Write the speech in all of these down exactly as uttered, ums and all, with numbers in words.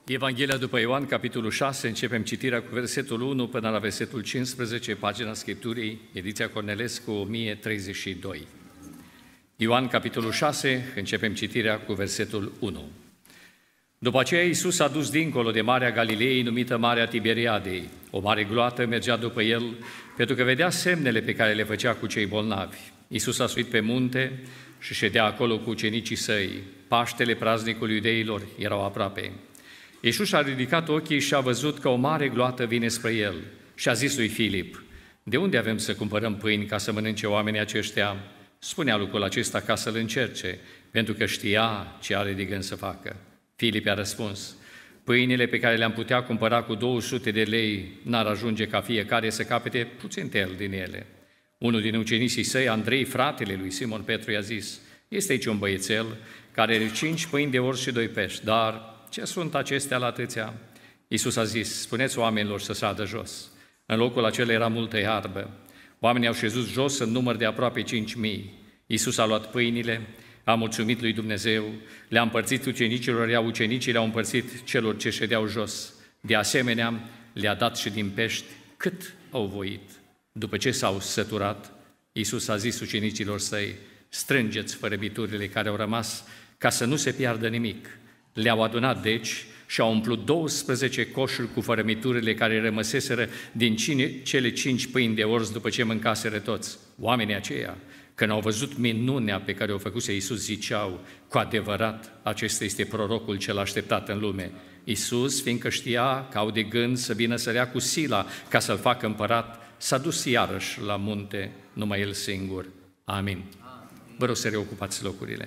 Evanghelia după Ioan, capitolul șase, începem citirea cu versetul unu până la versetul cincisprezece, pagina Scripturii, ediția Cornelescu, o mie treizeci și doi. Ioan, capitolul șase, începem citirea cu versetul unu. După aceea Iisus a dus dincolo de Marea Galilei, numită Marea Tiberiadei. O mare gloată mergea după el, pentru că vedea semnele pe care le făcea cu cei bolnavi. Iisus a suit pe munte și ședea acolo cu ucenicii săi. Paștele praznicului iudeilor erau aproape. Iisus a ridicat ochii și a văzut că o mare gloată vine spre el și a zis lui Filip: de unde avem să cumpărăm pâini ca să mănânce oamenii aceștia? Spunea lucrul acesta ca să-l încerce, pentru că știa ce are de gând să facă. Filip i-a răspuns: pâinile pe care le-am putea cumpăra cu două sute de lei n-ar ajunge ca fiecare să capete puțin tel din ele. Unul din ucenicii săi, Andrei, fratele lui Simon Petru, i-a zis: este aici un băiețel care are cinci pâini de ors și doi pești, dar ce sunt acestea la atâția? Iisus a zis: spuneți oamenilor să sadă jos. În locul acela era multă iarbă. Oamenii au șezut jos în număr de aproape cinci mii. Iisus a luat pâinile, a mulțumit lui Dumnezeu, le-a împărțit ucenicilor, iar ucenicii le-au împărțit celor ce ședeau jos. De asemenea, le-a dat și din pești cât au voit. După ce s-au săturat, Iisus a zis ucenicilor săi: strângeți fărămiturile care au rămas, ca să nu se piardă nimic. Le-au adunat deci și au umplut douăsprezece coșuri cu fărămiturile care rămăseseră din cele cinci pâini de ors după ce mâncaseră toți. Oamenii aceia, când au văzut minunea pe care o făcuse Iisus, ziceau: cu adevărat, acesta este prorocul cel așteptat în lume. Iisus, fiindcă știa că au de gând să vină să rea cu sila ca să-l facă împărat, s-a dus iarăși la munte, numai el singur. Amin. Vă rog să reocupați locurile.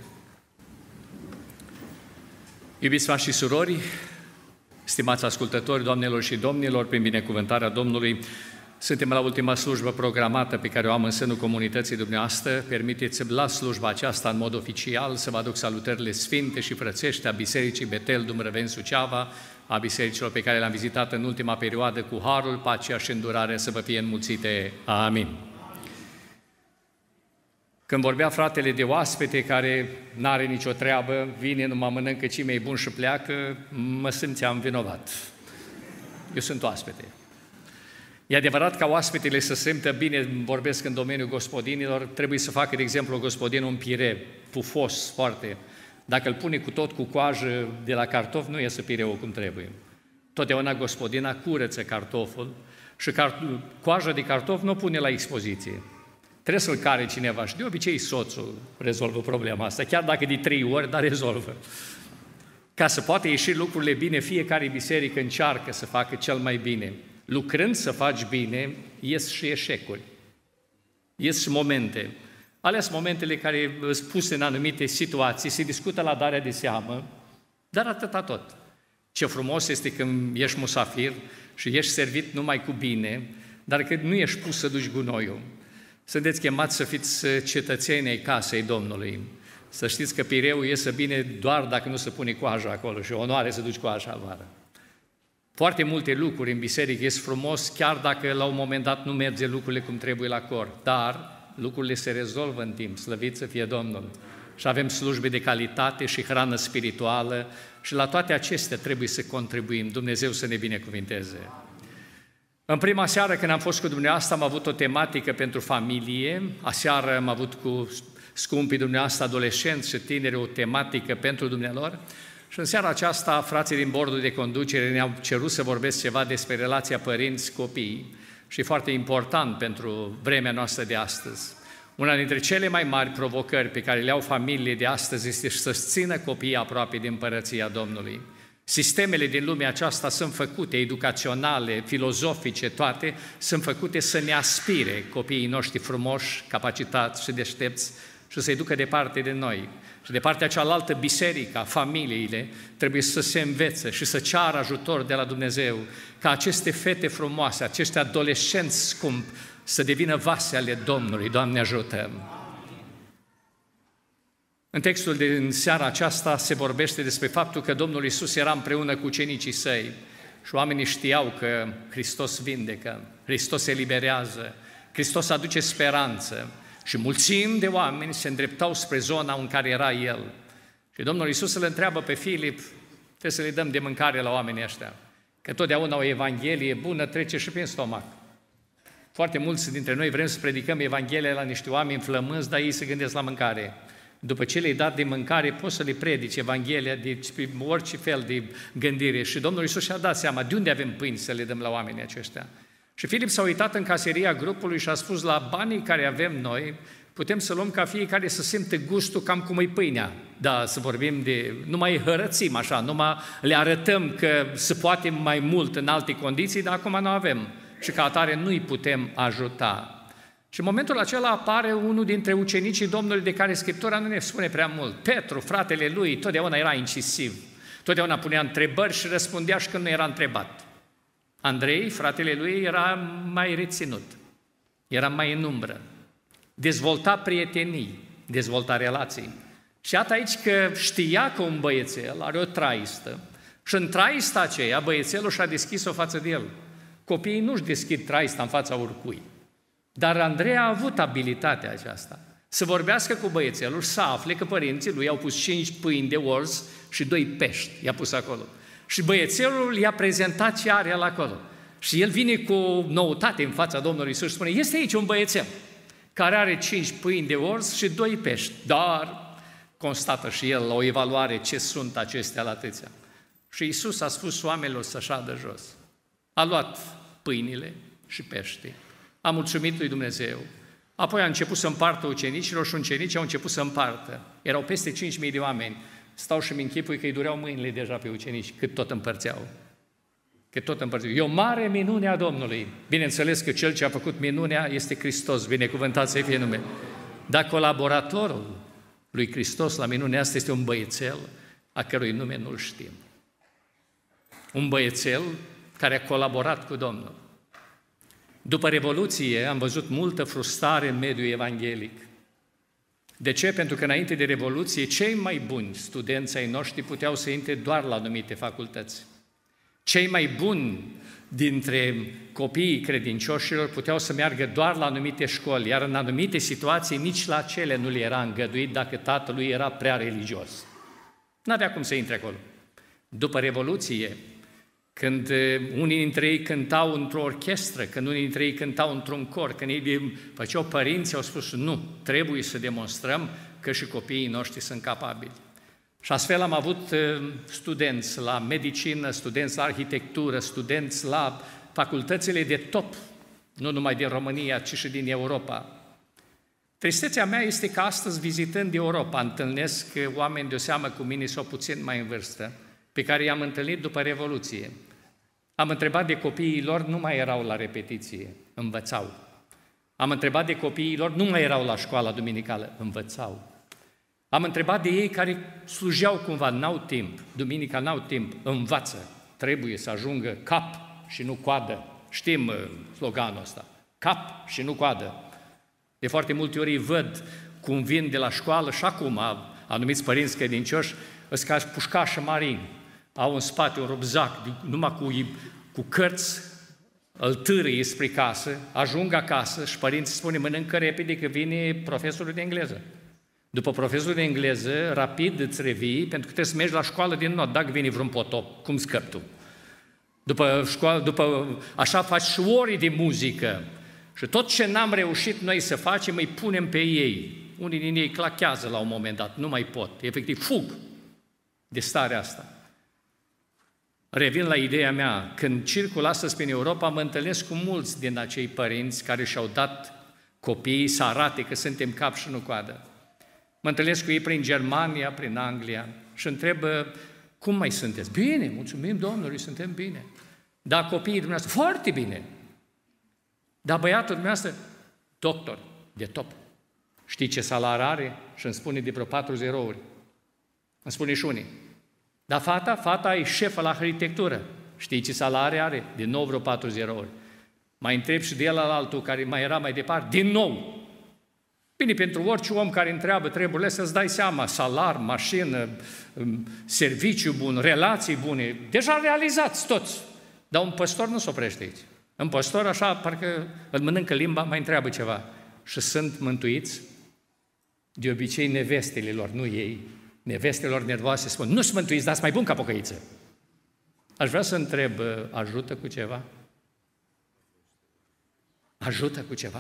Iubiți frați și surori, stimați ascultători, doamnelor și domnilor, prin binecuvântarea Domnului, suntem la ultima slujbă programată pe care o am în sânul comunității dumneavoastră. Permiteți-mi la slujba aceasta, în mod oficial, să vă aduc salutările sfinte și frățești a Bisericii Betel Dumrăveni Suceava, a bisericilor pe care le-am vizitat în ultima perioadă, cu harul, pacea și îndurarea să vă fie înmulțite. Amin. Când vorbea fratele de oaspete care n-are nicio treabă, vine, numai mănâncă cei mai buni și pleacă, mă simțeam vinovat. Eu sunt oaspete. E adevărat ca oaspetele să se simtă bine, vorbesc în domeniul gospodinilor, trebuie să facă, de exemplu, gospodin un pire pufos foarte. Dacă îl pune cu tot cu coajă de la cartof, nu iese pireul cum trebuie. Totdeauna gospodina curăță cartoful și car- coaja de cartof nu o pune la expoziție. Trebuie să-l care cineva și de obicei soțul rezolvă problema asta, chiar dacă de trei ori, dar rezolvă. Ca să poată ieși lucrurile bine, fiecare biserică încearcă să facă cel mai bine. Lucrând să faci bine, ies și eșecuri, ies și momente. Alea sunt momentele care sunt puse în anumite situații, se discută la darea de seamă, dar atâta tot. Ce frumos este când ești musafir și ești servit numai cu bine, dar că nu ești pus să duci gunoiul. Sunteți chemați să fiți cetățeni ai casei Domnului. Să știți că pireul iese bine doar dacă nu se pune coaja acolo și onoare să duci coaja afară. Foarte multe lucruri în biserică ies frumos, chiar dacă la un moment dat nu merge lucrurile cum trebuie la cor. Dar lucrurile se rezolvă în timp, slăvit să fie Domnul. Și avem slujbe de calitate și hrană spirituală și la toate acestea trebuie să contribuim. Dumnezeu să ne binecuvinteze. În prima seară când am fost cu dumneavoastră am avut o tematică pentru familie, aseară am avut cu scumpii dumneavoastră adolescenți și tineri o tematică pentru dumnealor și în seara aceasta frații din bordul de conducere ne-au cerut să vorbesc ceva despre relația părinți-copii și foarte important pentru vremea noastră de astăzi. Una dintre cele mai mari provocări pe care le au familiile de astăzi este să-și țină copiii aproape de împărăția Domnului. Sistemele din lumea aceasta sunt făcute, educaționale, filozofice, toate, sunt făcute să ne aspire copiii noștri frumoși, capacitați și deștepți și să-i ducă departe de noi. Și de partea cealaltă, biserica, familiile, trebuie să se învețe și să ceară ajutor de la Dumnezeu, ca aceste fete frumoase, acești adolescenți scumpi, să devină vase ale Domnului. Doamne ajută! În textul din seara aceasta se vorbește despre faptul că Domnul Iisus era împreună cu ucenicii săi și oamenii știau că Hristos vindecă, Hristos eliberează, Hristos aduce speranță și mulțimi de oameni se îndreptau spre zona în care era El. Și Domnul Iisus îl întreabă pe Filip: Trebuie să le dăm de mâncare la oamenii ăștia. Că totdeauna o evanghelie bună trece și prin stomac. Foarte mulți dintre noi vrem să predicăm Evanghelia la niște oameni flămânzi, dar ei se gândesc la mâncare. După ce le-ai dat de mâncare, poți să le predici Evanghelia de orice fel de gândire. Și Domnul Iisus și-a dat seama de unde avem pâini să le dăm la oamenii aceștia. Și Filip s-a uitat în caseria grupului și a spus, la banii care avem noi, putem să luăm ca fiecare să simte gustul cam cum e pâinea. Da, să vorbim de... Nu mai hărățim așa, numai le arătăm că se poate mai mult în alte condiții, dar acum nu avem. Și ca atare nu-i putem ajuta. Și în momentul acela apare unul dintre ucenicii Domnului de care Scriptura nu ne spune prea mult. Petru, fratele lui, totdeauna era incisiv. Totdeauna punea întrebări și răspundea și când nu era întrebat. Andrei, fratele lui, era mai reținut. Era mai în umbră. Dezvolta prietenii, dezvolta relații. Și iată aici că știa că un băiețel are o traistă și în traista aceea băiețelul și-a deschis-o față de el. Copiii nu-și deschid traista în fața oricui. Dar Andrei a avut abilitatea aceasta să vorbească cu băiețelul și să afle că părinții lui au pus cinci pâini de orz și doi pești, i-a pus acolo. Și băiețelul i-a prezentat ce are el acolo. Și el vine cu o noutate în fața Domnului Iisus și spune, este aici un băiețel care are cinci pâini de orz și doi pești, dar constată și el la o evaluare ce sunt acestea la atâția. Și Iisus a spus oamenilor să șadă jos. A luat pâinile și peștii, a mulțumit lui Dumnezeu, apoi a început să împartă ucenicilor și ucenicii au început să împartă. Erau peste cinci mii de oameni. Stau și-mi închipui că îi dureau mâinile deja pe ucenici, cât tot împărțeau. Cât tot împărțeau. E o mare minune a Domnului. Bineînțeles că Cel ce a făcut minunea este Hristos, binecuvântat să fie numele. Dar colaboratorul lui Hristos la minunea asta este un băiețel a cărui nume nu-l știm. Un băiețel care a colaborat cu Domnul. După Revoluție am văzut multă frustrare în mediul evanghelic. De ce? Pentru că înainte de Revoluție, cei mai buni studenți ai noștri puteau să intre doar la anumite facultăți. Cei mai buni dintre copiii credincioșilor puteau să meargă doar la anumite școli, iar în anumite situații nici la cele nu le era îngăduit dacă tatălui era prea religios. N-avea cum să intre acolo. După Revoluție, când unii dintre ei cântau într-o orchestră, când unii dintre ei cântau într-un cor, când ei făceau părinți, au spus, nu, trebuie să demonstrăm că și copiii noștri sunt capabili. Și astfel am avut studenți la medicină, studenți la arhitectură, studenți la facultățile de top, nu numai din România, ci și din Europa. Tristețea mea este că astăzi, vizitând Europa, întâlnesc oameni de-o seamă cu mine sau puțin mai în vârstă, pe care i-am întâlnit după Revoluție. Am întrebat de copiii lor, nu mai erau la repetiție, învățau. Am întrebat de copiii lor, nu mai erau la școala duminicală, învățau. Am întrebat de ei care slujeau cumva, n-au timp, duminica n-au timp, învață. Trebuie să ajungă cap și nu coadă. Știm sloganul ăsta, cap și nu coadă. De foarte multe ori îi văd cum vin de la școală și acum anumiți părinți credincioși, ăsta ca pușcașă marini, au în spate un rupzac, numai cu, cu cărți, îl târâie spre casă, ajung acasă și părinții spune, mănâncă repede că vine profesorul de engleză. După profesorul de engleză, rapid îți revii, pentru că trebuie să mergi la școală din nou, dacă vine vreun potop, cum scăpi tu? După școală, după, așa faci și ori de muzică. Și tot ce n-am reușit noi să facem, îi punem pe ei. Unii din ei clachează la un moment dat, nu mai pot, efectiv fug de starea asta. Revin la ideea mea, când circul astăzi prin Europa, mă întâlnesc cu mulți din acei părinți care și-au dat copiii să arate că suntem cap și nu coadă. Mă întâlnesc cu ei prin Germania, prin Anglia și întrebă, cum mai sunteți? Bine, mulțumim Domnului, suntem bine. Dar copiii dumneavoastră, foarte bine. Dar băiatul dumneavoastră, doctor, de top. Știi ce salar are? Și îmi spune de vreo patru zerouri. Îmi spune și unii. Dar fata, fata e șefă la arhitectură. Știi ce salariu are? Din nou vreo patru zerouri. Mai întreb și de el al altul care mai era mai departe, din nou. Bine, pentru orice om care întreabă treburile să-ți dai seama, salar, mașină, serviciu bun, relații bune, deja realizați toți. Dar un păstor nu se oprește aici. Un păstor așa, parcă îl mănâncă limba, mai întreabă ceva. Și sunt mântuiți, de obicei nevestele lor, nu ei, nevestelor nervoase spun, nu smântuiți, dați mai bun ca pocăiță. Aș vrea să întreb, ajută cu ceva? Ajută cu ceva?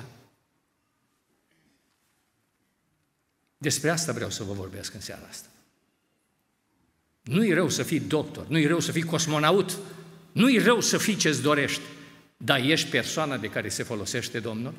Despre asta vreau să vă vorbesc în seara asta. Nu-i rău să fii doctor, nu-i rău să fii cosmonaut, nu-i rău să fii ce-ți dorești, dar ești persoana de care se folosește Domnul?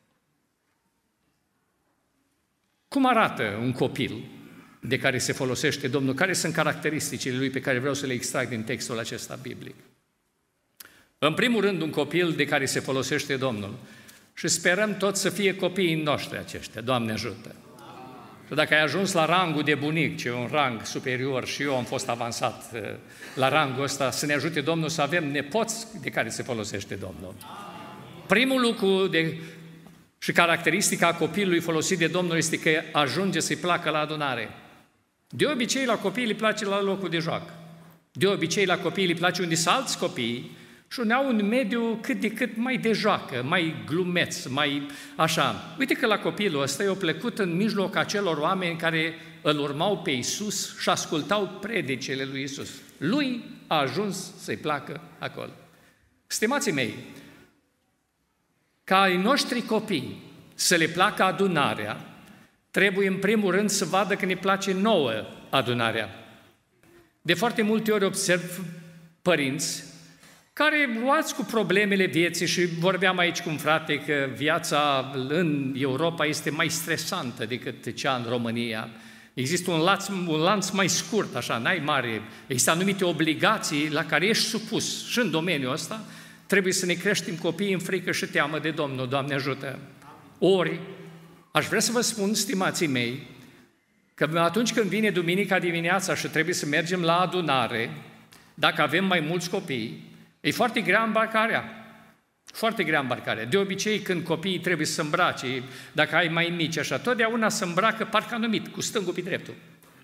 Cum arată un copil de care se folosește Domnul? Care sunt caracteristicile lui pe care vreau să le extrag din textul acesta biblic? În primul rând, un copil de care se folosește Domnul. Și sperăm toți să fie copiii noștri aceștia, Doamne ajută! Și dacă ai ajuns la rangul de bunic, ce e un rang superior, și eu am fost avansat la rangul ăsta, să ne ajute Domnul să avem nepoți de care se folosește Domnul. Primul lucru de, și caracteristica copilului folosit de Domnul este că ajunge să-i placă la adunare. De obicei la copii îi place la locul de joacă. De obicei la copii îi place unde sunt alți copii și unde au un mediu cât de cât mai de joacă, mai glumeț, mai așa. Uite că la copilul ăsta i-a plecut în mijloc acelor oameni care îl urmau pe Iisus și ascultau predicele lui Iisus. Lui a ajuns să-i placă acolo. Stimații mei, ca ai noștri copii să le placă adunarea, trebuie în primul rând să vadă că ne place nouă adunarea. De foarte multe ori observ părinți care luați cu problemele vieții și vorbeam aici cu un frate că viața în Europa este mai stresantă decât cea în România. Există un lanț, un lanț mai scurt, așa, n-ai mare. Există anumite obligații la care ești supus și în domeniul ăsta. Trebuie să ne creștem copiii în frică și teamă de Domnul, Doamne ajută! Ori, aș vrea să vă spun, stimații mei, că atunci când vine duminica dimineața și trebuie să mergem la adunare, dacă avem mai mulți copii, e foarte grea îmbarcarea. Foarte grea îmbarcarea. De obicei, când copiii trebuie să se îmbrace, dacă ai mai mici așa, totdeauna se îmbracă parcă anumit, cu stângul pe dreptul.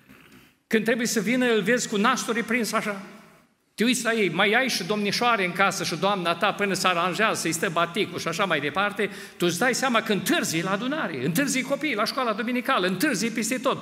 Când trebuie să vină, îl vezi cu nasturii prins așa. Te uiți la ei, mai ai și domnișoare în casă și doamna ta până se aranjează, să-i stă baticul și așa mai departe, tu îți dai seama că întârzi la adunare, întârzi copiii la școala duminicală, întârzi peste tot.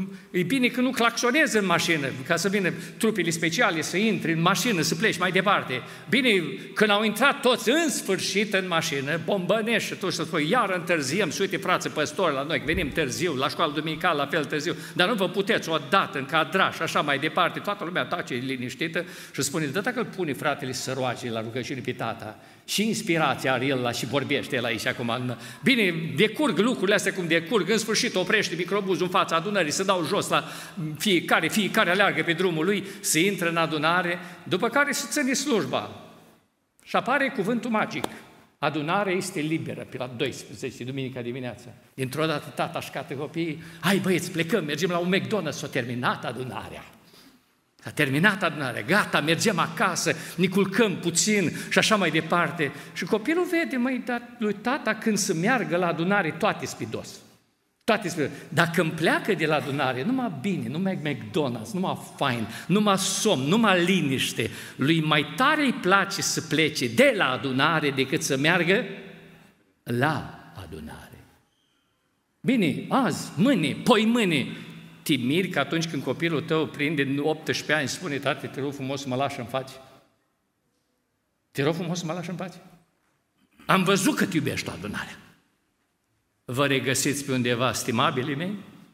E bine că nu claxonezi în mașină, ca să vină trupele speciale să intri în mașină, să pleci mai departe. Bine, când au intrat toți în sfârșit în mașină, bombănești și tu să spui, iar întârziem, și uite, frață păstori la noi, venim târziu, la școala duminicală la fel târziu, dar nu vă puteți odată încadra și așa mai departe, toată lumea tace liniștită. Și spune, dă dacă îl pune fratele să roage la rugăciune pe tata și inspirația are el la și vorbește el aici acum. Bine, decurg lucrurile astea cum decurg, în sfârșit oprește microbuzul în fața adunării, să dau jos la fiecare, fiecare aleargă pe drumul lui, să intră în adunare, după care să ține slujba. Și apare cuvântul magic. Adunarea este liberă, pe la douăsprezece, duminica dimineața. Dintr-o dată tata își cată copiii, hai băieți, plecăm, mergem la un McDonald's, s-a terminat adunarea. S-a terminat adunarea, gata, mergem acasă, ne culcăm puțin și așa mai departe. Și copilul vede, măi, dar lui tata când să meargă la adunare, toate spidos. Toate spidos. Dacă îmi pleacă de la adunare, numai bine, numai McDonald's, numai fain, numai somn, numai liniște. Lui mai tare îi place să plece de la adunare decât să meargă la adunare. Bine, azi, mâine, poi mâine, te miri că atunci când copilul tău prinde optsprezece ani și spune, tati, te rog frumos să mă lași în pace. Te rog frumos să mă lași în pace. Am văzut că te iubești la adunarea. Vă regăsiți pe undeva, stimabilii mei?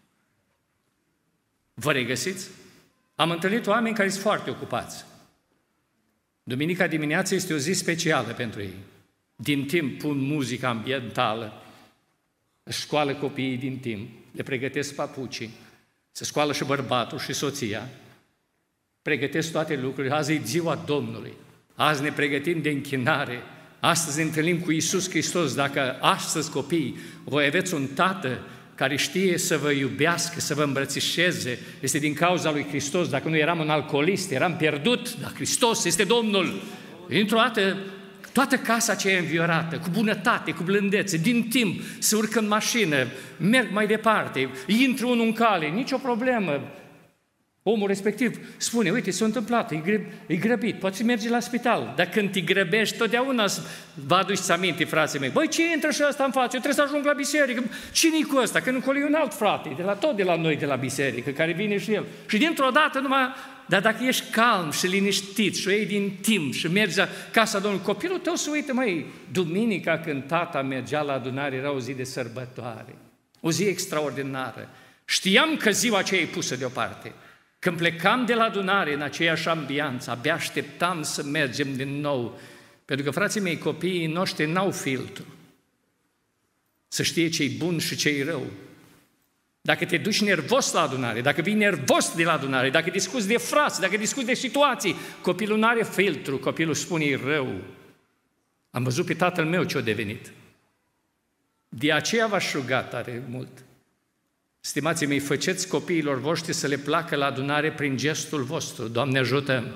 Vă regăsiți? Am întâlnit oameni care sunt foarte ocupați. Duminica dimineața este o zi specială pentru ei. Din timp pun muzică ambientală, își scoală copiii din timp, le pregătesc papucii, se scoală și bărbatul și soția, pregătesc toate lucrurile. Azi e ziua Domnului, azi ne pregătim de închinare, astăzi ne întâlnim cu Iisus Hristos. Dacă astăzi, copii, voi aveți un tată care știe să vă iubească, să vă îmbrățișeze, este din cauza lui Hristos. Dacă nu eram un alcoolist, eram pierdut, dar Hristos este Domnul. Dintr-o dată, toată casa aceea înviorată, cu bunătate, cu blândețe, din timp, se urcă în mașină, merg mai departe, intră unul în cale, nicio problemă. Omul respectiv spune, uite, s-a întâmplat, e, gră, e grăbit, poți merge la spital. Dar când te grăbești, totdeauna vă aduceți aminte, frații mei, băi, ce intră și ăsta în față? Eu trebuie să ajung la biserică. Cine-i cu ăsta? Că nu e un alt frate, de la tot de la noi, de la biserică, care vine și el. Și dintr-o dată numai, dar dacă ești calm și liniștit și o iei din timp și mergi la casa Domnului, copilul tău se uită, măi, duminica când tata mergea la adunare, era o zi de sărbătoare, o zi extraordinară. Știam că ziua aceea e pusă deoparte. Când plecam de la adunare în aceeași ambianță, abia așteptam să mergem din nou. Pentru că, frații mei, copiii noștri n-au filtru. Să știe ce-i bun și ce-i rău. Dacă te duci nervos la adunare, dacă vii nervos de la adunare, dacă discuți de frați, dacă discuți de situații, copilul nu are filtru, copilul spune e rău. Am văzut pe tatăl meu ce-a devenit. De aceea v-aș ruga tare mult. Stimații mei, făceți copiilor voștri să le placă la adunare prin gestul vostru. Doamne ajută!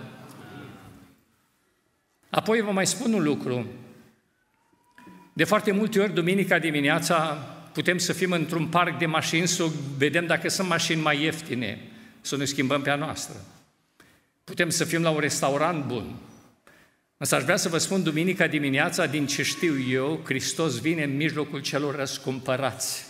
Apoi vă mai spun un lucru. De foarte multe ori, duminica dimineața, putem să fim într-un parc de mașini, să vedem dacă sunt mașini mai ieftine, să ne schimbăm pe a noastră. Putem să fim la un restaurant bun. Însă aș vrea să vă spun, duminica dimineața, din ce știu eu, Hristos vine în mijlocul celor răscumpărați.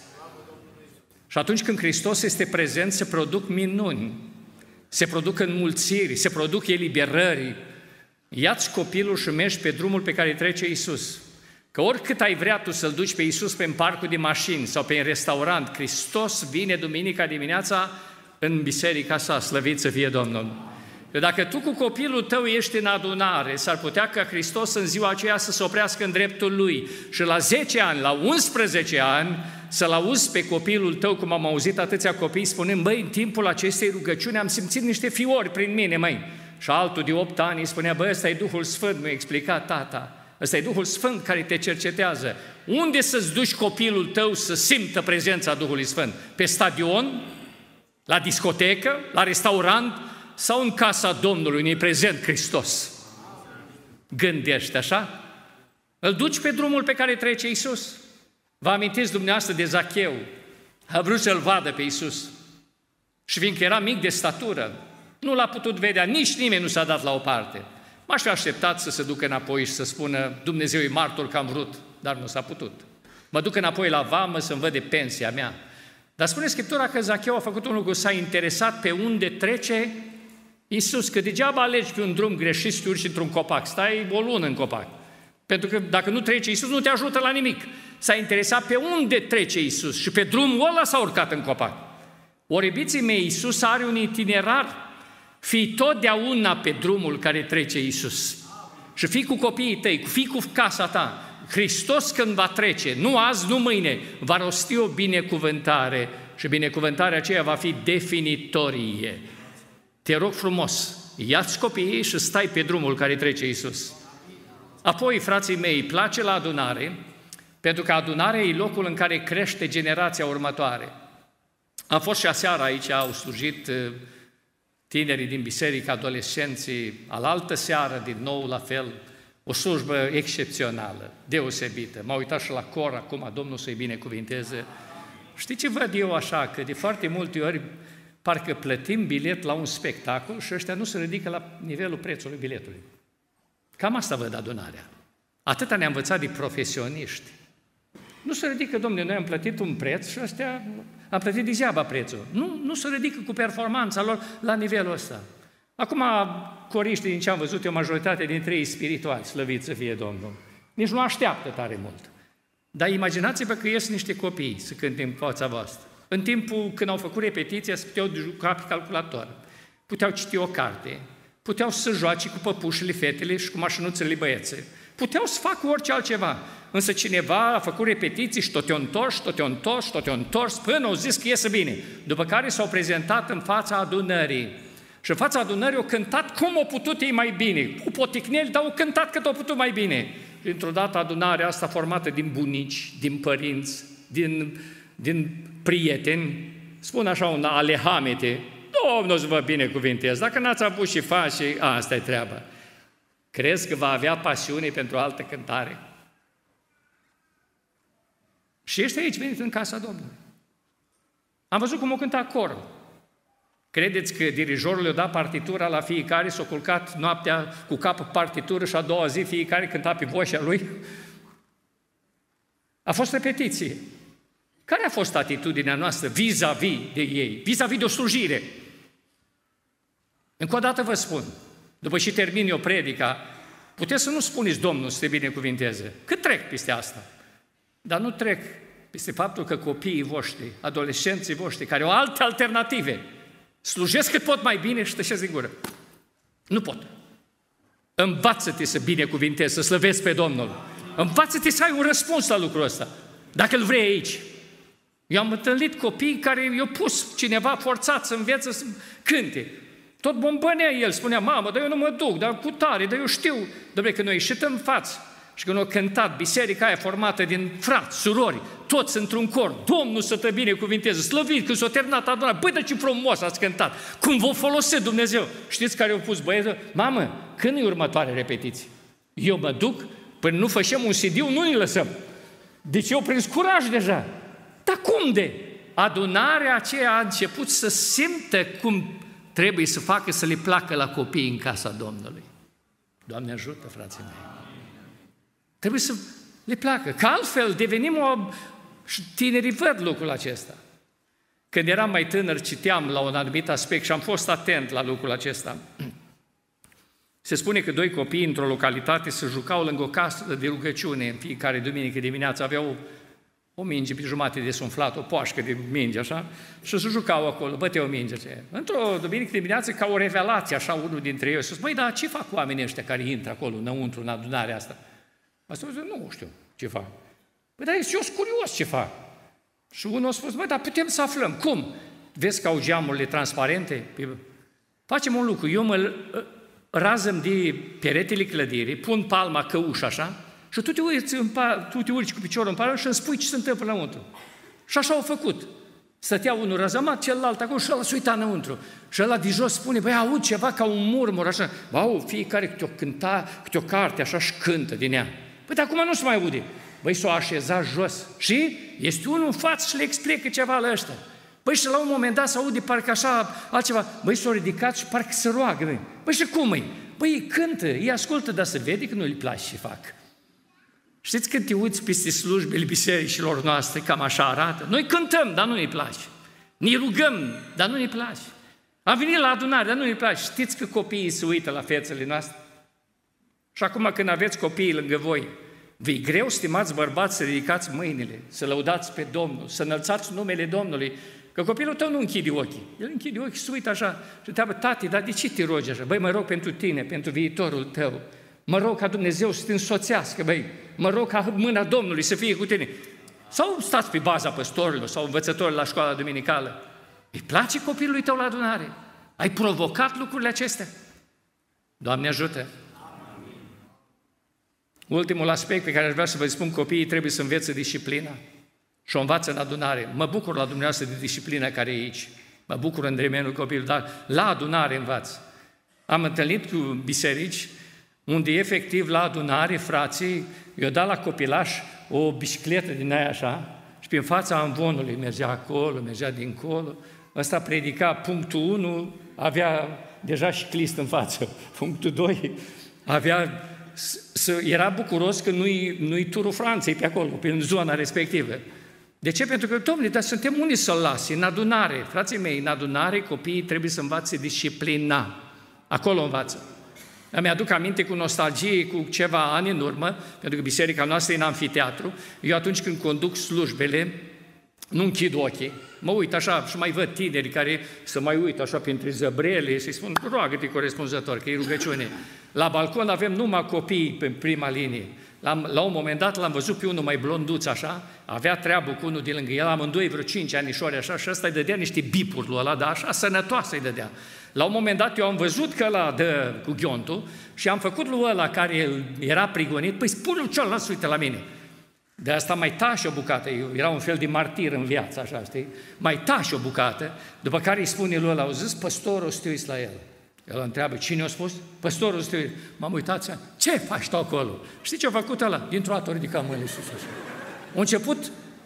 Și atunci când Hristos este prezent, se produc minuni, se produc înmulțiri, se produc eliberări. Ia-ți copilul și mergi pe drumul pe care trece Iisus. Că oricât ai vrea tu să-L duci pe Iisus pe parcul de mașini sau pe restaurant, Hristos vine duminica dimineața în biserica sa, slăvit să fie Domnul. Că dacă tu cu copilul tău ești în adunare, s-ar putea ca Hristos în ziua aceea să se oprească în dreptul Lui și la zece ani, la unsprezece ani, să-l auzi pe copilul tău, cum am auzit atâția copii spunând, băi, în timpul acestei rugăciuni am simțit niște fiori prin mine, măi. Și altul de opt ani îi spunea, băi, ăsta e Duhul Sfânt, mi-a explicat tata. Ăsta e Duhul Sfânt care te cercetează. Unde să-ți duci copilul tău să simtă prezența Duhului Sfânt? Pe stadion? La discotecă? La restaurant? Sau în casa Domnului unde e prezent Hristos? Gândește așa? Îl duci pe drumul pe care trece Iisus. Vă amintiți dumneavoastră de Zacheu? A vrut să-L vadă pe Iisus. Și fiindcă era mic de statură, nu l-a putut vedea, nici nimeni nu s-a dat la o parte. M-aș fi așteptat să se ducă înapoi și să spună, Dumnezeu e martor că am vrut, dar nu s-a putut. Mă duc înapoi la vamă să-mi văd de pensia mea. Dar spune Scriptura că Zacheu a făcut un lucru, s-a interesat pe unde trece Iisus, că degeaba alegi pe un drum greșit și te urci într-un copac, stai o lună în copac. Pentru că dacă nu trece Iisus, nu te ajută la nimic. S-a interesat pe unde trece Iisus și pe drumul ăla s-a urcat în copac. Ori, iubiții mei, Iisus are un itinerar. Fii totdeauna pe drumul care trece Iisus. Și fii cu copiii tăi, fii cu casa ta. Hristos când va trece, nu azi, nu mâine, va rosti o binecuvântare și binecuvântarea aceea va fi definitorie. Te rog frumos, ia-ți copiii și stai pe drumul care trece Iisus. Apoi, frații mei, place la adunare, pentru că adunarea e locul în care crește generația următoare. Am fost și aseară aici, au slujit tinerii din biserică, adolescenții, alaltă seară, din nou, la fel, o slujbă excepțională, deosebită. M-am uitat și la cor acum, Domnul să-i binecuvinteze. Știi ce văd eu așa? Că de foarte multe ori parcă plătim bilet la un spectacol și ăștia nu se ridică la nivelul prețului biletului. Cam asta văd adunarea. Atâta ne-a învățat de profesioniști. Nu se ridică, domnule, noi am plătit un preț și ăștia am plătit degeaba prețul. Nu, nu se ridică cu performanța lor la nivelul ăsta. Acum, coriștii, din ce am văzut eu, majoritate dintre ei spirituali, slăvit să fie Domnul. Nici nu așteaptă tare mult. Dar imaginați-vă că ies niște copii să cânte în fața voastră. În timpul când au făcut repetiția, se puteau juca pe calculator, puteau citi o carte, puteau să joace cu păpușile fetele și cu mașinuțele băiețe. Puteau să facă orice altceva. Însă cineva a făcut repetiții și tot te-o întors, tot te-o întors, tot te-o întors, până au zis că iese bine. După care s-au prezentat în fața adunării. Și în fața adunării au cântat cum au putut ei mai bine. Cu poticneli, dar au cântat cât au putut mai bine. Și într-o dată adunarea asta formată din bunici, din părinți, din, din prieteni, spun așa un alehamete, Domnul să vă binecuvintez, dacă n-ați avut și faci, asta e treaba. Crezi că va avea pasiune pentru altă cântare? Și ești aici venit în casa Domnului. Am văzut cum o cânta corul. Credeți că dirijorul le-a dat partitura la fiecare, s-a culcat noaptea cu capul partitură și a doua zi fiecare cânta pe vocea lui? A fost repetiție. Care a fost atitudinea noastră vis-a-vis de ei, vis-a-vis de o slujire? Încă o dată vă spun, după ce termin eu predica, puteți să nu spuneți Domnul să te binecuvinteze. Cât trec peste asta? Dar nu trec peste faptul că copiii voștri, adolescenții voștri, care au alte alternative, slujesc cât pot mai bine și tășesc din gură. Nu pot. Învață-te să binecuvintezi, să slăvezi pe Domnul. Învață-te să ai un răspuns la lucrul ăsta, dacă îl vrei aici. Eu am întâlnit copii care i-au pus cineva forțat să învețe să cânte. Tot bombănea el, spunea, mamă, dar eu nu mă duc, dar cu tare, dar eu știu. Dom'le, când noi ieșit în față și când au cântat biserica aia formată din frați, surori, toți într-un cor, Domnul să te binecuvinteze, slăvit, când s-a terminat adunarea, băi, dar ce frumos ați cântat, cum vă folosit Dumnezeu. Știți care au pus băieții? Mamă, când e următoarea repetiție? Eu mă duc, până nu făcem un C D-ul, nu îi lăsăm. Deci eu prins curaj deja. Dar cum de? Adunarea aceea a început să simtă cum trebuie să facă să le placă la copii în casa Domnului. Doamne ajută, frații mei! Trebuie să le placă, că altfel devenim o... Tinerii văd lucrul acesta. Când eram mai tânăr, citeam la un anumit aspect și am fost atent la lucrul acesta. Se spune că doi copii într-o localitate se jucau lângă o casă de rugăciune în fiecare duminică dimineață, aveau o minge pe jumate desumflat, o poașcă de minge, așa, și se jucau acolo, băteau minge. Într-o duminică dimineață, ca o revelație, așa, unul dintre ei, și spune, băi, dar ce fac oamenii ăștia care intră acolo, înăuntru, în adunarea asta? Asta zice, nu știu ce fac. Băi, dar eu sunt curios ce fac. Și unul a spus, băi, dar putem să aflăm. Cum? Vezi că au geamurile transparente? Facem un lucru, eu mă razăm de peretele clădirii, pun palma căuș așa, și tu te, uiți în pa, tu te urci cu piciorul în palmă și îmi spui ce se întâmplă înăuntru. Și așa au făcut. Stătea unul răzămat, celălalt acolo și ăla se uita înăuntru. Și ăla de jos spune, băi, aud ceva ca un murmur, așa. Bă, fiecare câte o cânta, câte o carte, așa și cântă din ea. Păi, dar acum nu se mai aude. Băi, s-o așeza jos. Și este unul în față și le explică ceva la ăștia. Băi, și la un moment dat se aude parcă așa altceva. Băi, s-o ridicat și parcă se roagă. Băi, băi și cum e? Băi, ei cântă, ei ascultă, dar se vede că nu le place ce fac. Știți când te uiți peste slujbele bisericilor noastre, cam așa arată? Noi cântăm, dar nu ne place. Ne rugăm, dar nu ne place. Am venit la adunare, dar nu ne place. Știți că copiii se uită la fețele noastre? Și acum când aveți copiii lângă voi, vi-i greu, stimați bărbați, să ridicați mâinile, să lăudați pe Domnul, să înălțați numele Domnului, că copilul tău nu închide ochii. El închide ochii, se uită așa și întreabă, tati, dar de ce te rogi așa? Băi, mă rog pentru tine, pentru viitorul tău. Mă rog ca Dumnezeu să te însoțească, băi. Mă rog ca mâna Domnului să fie cu tine. Sau stați pe baza păstorilor sau învățătorilor la școala duminicală. Îi place copilului tău la adunare? Ai provocat lucrurile acestea? Doamne ajută! Ultimul aspect pe care aș vrea să vă spun, copiii trebuie să învețe disciplina și o învață în adunare. Mă bucur la dumneavoastră de disciplina care e aici. Mă bucur în dremenul copilului, dar la adunare învață. Am întâlnit cu biserici unde efectiv la adunare frații i-au dat la copilaș o bicicletă din aia așa și pe fața amvonului mergea acolo, mergea dincolo. Ăsta predica punctul unu, avea deja și clist în față. Punctul doi, avea, era bucuros că nu-i, nu-i turul Franței pe acolo, pe zona respectivă. De ce? Pentru că, domnule, dar suntem unii să-l lase, în adunare. Frații mei, în adunare copiii trebuie să învațe disciplina. Acolo învață. Îmi aduc aminte cu nostalgie, cu ceva ani în urmă, pentru că biserica noastră e în amfiteatru. Eu atunci când conduc slujbele, nu închid ochii. Mă uit așa și mai văd tineri care să mai uit așa printre zăbrele, să-i spun, roagă-te corespunzător, că e rugăciune. La balcon avem numai copii pe prima linie. La, la un moment dat l-am văzut pe unul mai blonduț așa, avea treabă cu unul de lângă el, amândoi vreo cinci anișori așa, și ăsta îi dădea niște bipuri lui ăla, dar așa sănătoasă îi dădea. La un moment dat eu am văzut că ăla dă cu ghiontul și am făcut lui ăla care era prigonit, păi spune-l celălalt să uite la mine. De asta mai tași o bucată, eu era un fel de martir în viață, așa, știi? Mai tași o bucată, după care îi spune lui ăla, au zis, păstorul, să te uiți la el. El îl întreabă, cine a spus? Păstorul, să te uiți. M-am uitat, ce faci tu acolo? Știi ce a făcut ăla? Dintr-o dată a ridicat mâinile sus, așa. A început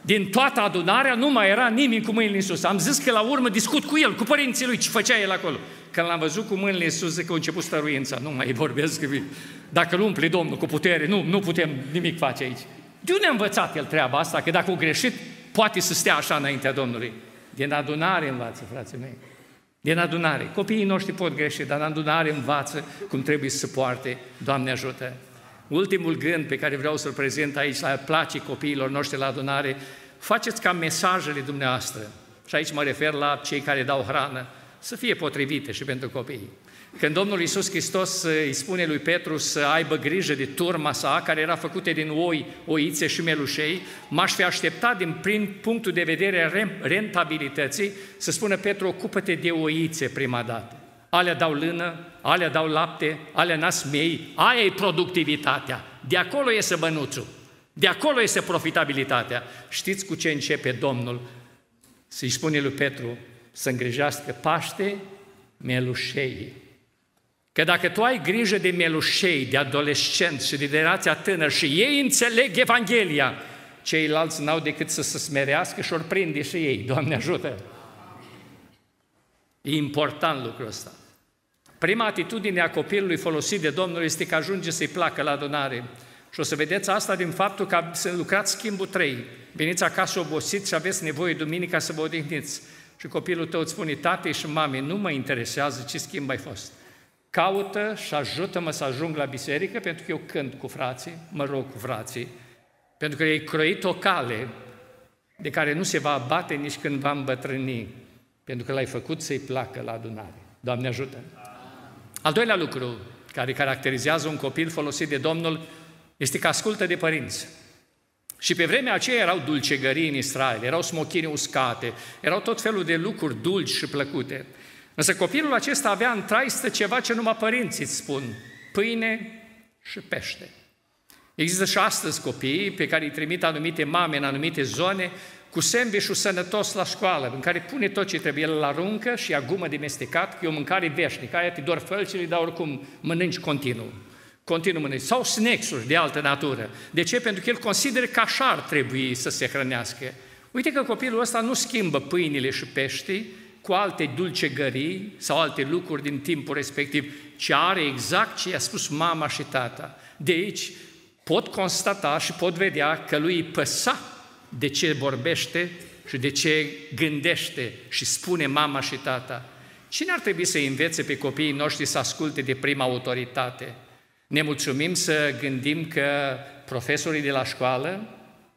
Din toată adunarea nu mai era nimeni cu mâinile în sus. Am zis că la urmă discut cu el, cu părinții lui, ce făcea el acolo. Când l-am văzut cu mâinile în sus, zic că a început stăruința. Nu mai vorbesc, că dacă nu umple Domnul cu putere, nu, nu putem nimic face aici. De unde a învățat el treaba asta? Că dacă a greșit, poate să stea așa înaintea Domnului. Din adunare învață, frații mei. Din adunare. Copiii noștri pot greși, dar în adunare învață cum trebuie să se poarte. Doamne ajută! Ultimul gând pe care vreau să-l prezint aici, la place copiilor noștri la adunare, faceți ca mesajele dumneavoastră, și aici mă refer la cei care dau hrană, să fie potrivite și pentru copii. Când Domnul Iisus Hristos îi spune lui Petru să aibă grijă de turma sa, care era făcută din oi, oițe și melușei, m-aș fi așteptat din prin punctul de vedere rentabilității să spună Petru, ocupă-te de oițe prima dată. Alea dau lână, alea dau lapte, alea nasc miei, aia e productivitatea. De acolo iese bănuțul, de acolo iese profitabilitatea. Știți cu ce începe Domnul? Să-i spune lui Petru să îngrijească paște melușei. Că dacă tu ai grijă de melușei, de adolescenți și de generația tânără și ei înțeleg Evanghelia, ceilalți n-au decât să se smerească și ori prinde și ei. Doamne ajută! E important lucrul ăsta. Prima atitudine a copilului folosit de Domnul este că ajunge să-i placă la adunare. Și o să vedeți asta din faptul că să lucrați schimbul trei. Veniți acasă obosiți și aveți nevoie duminica să vă odihniți. Și copilul tău îți spune, tate și mame, nu mă interesează ce schimb ai fost. Caută și ajută-mă să ajung la biserică, pentru că eu cânt cu frații, mă rog cu frații, pentru că ai croit o cale de care nu se va abate nici când va îmbătrâni, pentru că l-ai făcut să-i placă la adunare. Doamne ajută! Al doilea lucru care caracterizează un copil folosit de Domnul este că ascultă de părinți. Și pe vremea aceea erau dulcegării în Israel, erau smochine uscate, erau tot felul de lucruri dulci și plăcute. Însă copilul acesta avea în traistă ceva ce numai părinții îți spun, pâine și pește. Există și astăzi copii pe care îi trimit anumite mame în anumite zone cu sandwich-ul sănătos la școală, în care pune tot ce trebuie, el îl aruncă și ia gumă de mestecat, că e o mâncare veșnică, aia te dor fălcile, dar oricum mănânci continuu. Continuu mănânci. Sau snacks-uri de altă natură. De ce? Pentru că el consideră că așa ar trebui să se hrănească. Uite că copilul ăsta nu schimbă pâinile și peștii cu alte dulcegării sau alte lucruri din timpul respectiv, ci are exact ce i-a spus mama și tata. De aici pot constata și pot vedea că lui îi păsa de ce vorbește și de ce gândește și spune mama și tata. Cine ar trebui să învețe pe copiii noștri să asculte de prima autoritate? Ne mulțumim să gândim că profesorii de la școală,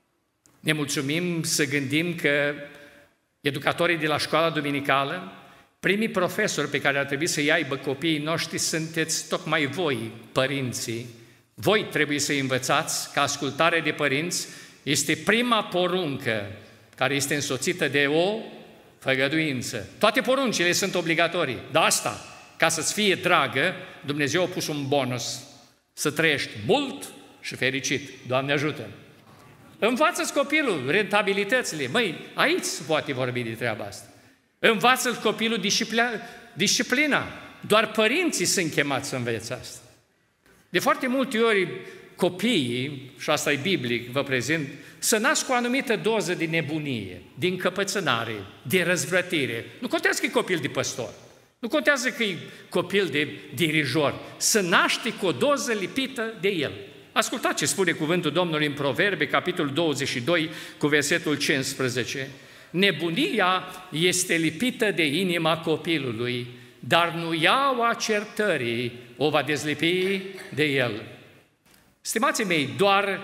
ne mulțumim să gândim că educatorii de la școala duminicală, primii profesori pe care ar trebui să-i aibă copiii noștri sunteți tocmai voi, părinții. Voi trebuie să învățați că ascultarea de părinți este prima poruncă care este însoțită de o făgăduință. Toate poruncile sunt obligatorii, dar asta, ca să-ți fie dragă, Dumnezeu a pus un bonus, să trăiești mult și fericit. Doamne ajută! Învață-ți copilul rentabilitățile. Măi, aici se poate vorbi de treaba asta. Învață-ți copilul disciplina, disciplina. Doar părinții sunt chemați să învețe asta. De foarte multe ori copiii, și asta e biblic, vă prezint, să nasc cu o anumită doză de nebunie, de încăpățânare, de răzvrătire. Nu contează că e copil de păstor, nu contează că e copil de dirijor, să naște cu o doză lipită de el. Ascultați ce spune cuvântul Domnului în Proverbe, capitolul douăzeci și doi, cu versetul cincisprezece. Nebunia este lipită de inima copilului, dar nu iaua certării o va dezlipi de el. Stimații mei, doar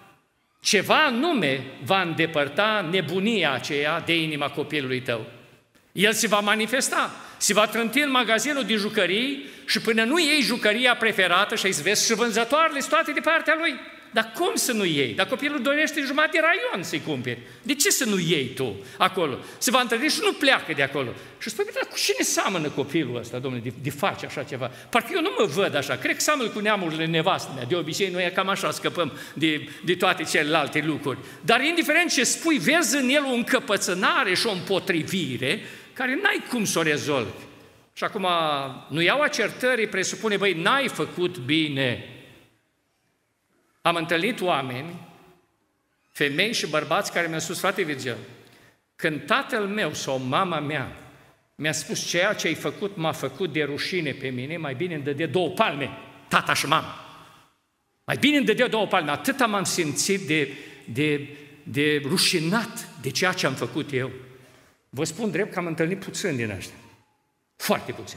ceva anume va îndepărta nebunia aceea de inima copilului tău. El se va manifesta, se va trânti în magazinul de jucării și până nu iei jucăria preferată și îți vezi și vânzătoarele toate de partea lui. Dar cum să nu iei? Dar copilul dorește jumătate de raion să-i cumperi. De ce să nu iei tu acolo? Se va întâlni și nu pleacă de acolo. Și spui, dar cu cine seamănă copilul ăsta, domnule, de, de face așa ceva? Parcă eu nu mă văd așa. Cred că seamănă cu neamurile nevastă mea. De obicei noi cam așa scăpăm de, de toate celelalte lucruri. Dar indiferent ce spui, vezi în el o încăpățânare și o împotrivire care n-ai cum să o rezolvi. Și acum, nu iau acertării, presupune, băi, n-ai făcut bine. Am întâlnit oameni femei și bărbați care mi-au spus, frate Virgil, când tatăl meu sau mama mea mi-a spus ceea ce ai făcut m-a făcut de rușine pe mine, mai bine îmi dădea două palme, tata și mama. Mai bine îmi dădea două palme, atâta m-am simțit de, de, de rușinat de ceea ce am făcut eu. Vă spun drept că am întâlnit puțin din ăștia. Foarte puțin.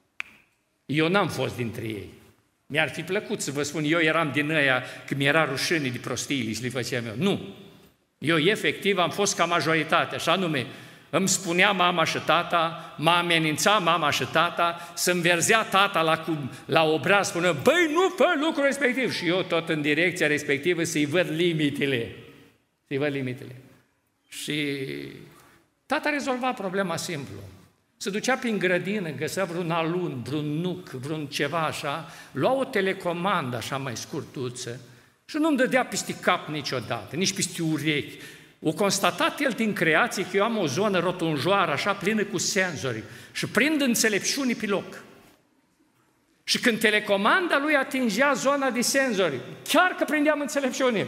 Eu n-am fost dintre ei. Mi-ar fi plăcut să vă spun, eu eram din ăia că mi-era rușine de prostiile și le făceam eu. Nu. Eu efectiv am fost ca majoritatea, așa anume, îmi spunea mama și tata, mă amenința mama și tata, să-mi verzea tata la, la obraz, spunea, băi, nu fă lucrul respectiv. Și eu tot în direcția respectivă să-i văd limitele. Să-i văd limitele. Și tata rezolva problema simplu. Se ducea prin grădină, găsea vreun alun, vreun nuc, vreun ceva așa, lua o telecomandă așa mai scurtuță și nu-mi dădea peste cap niciodată, nici peste urechi. O constatat el din creație că eu am o zonă rotunjoară, așa, plină cu senzori și prind înțelepciune pe loc. Și când telecomanda lui atingea zona de senzori, chiar că prindeam înțelepciune.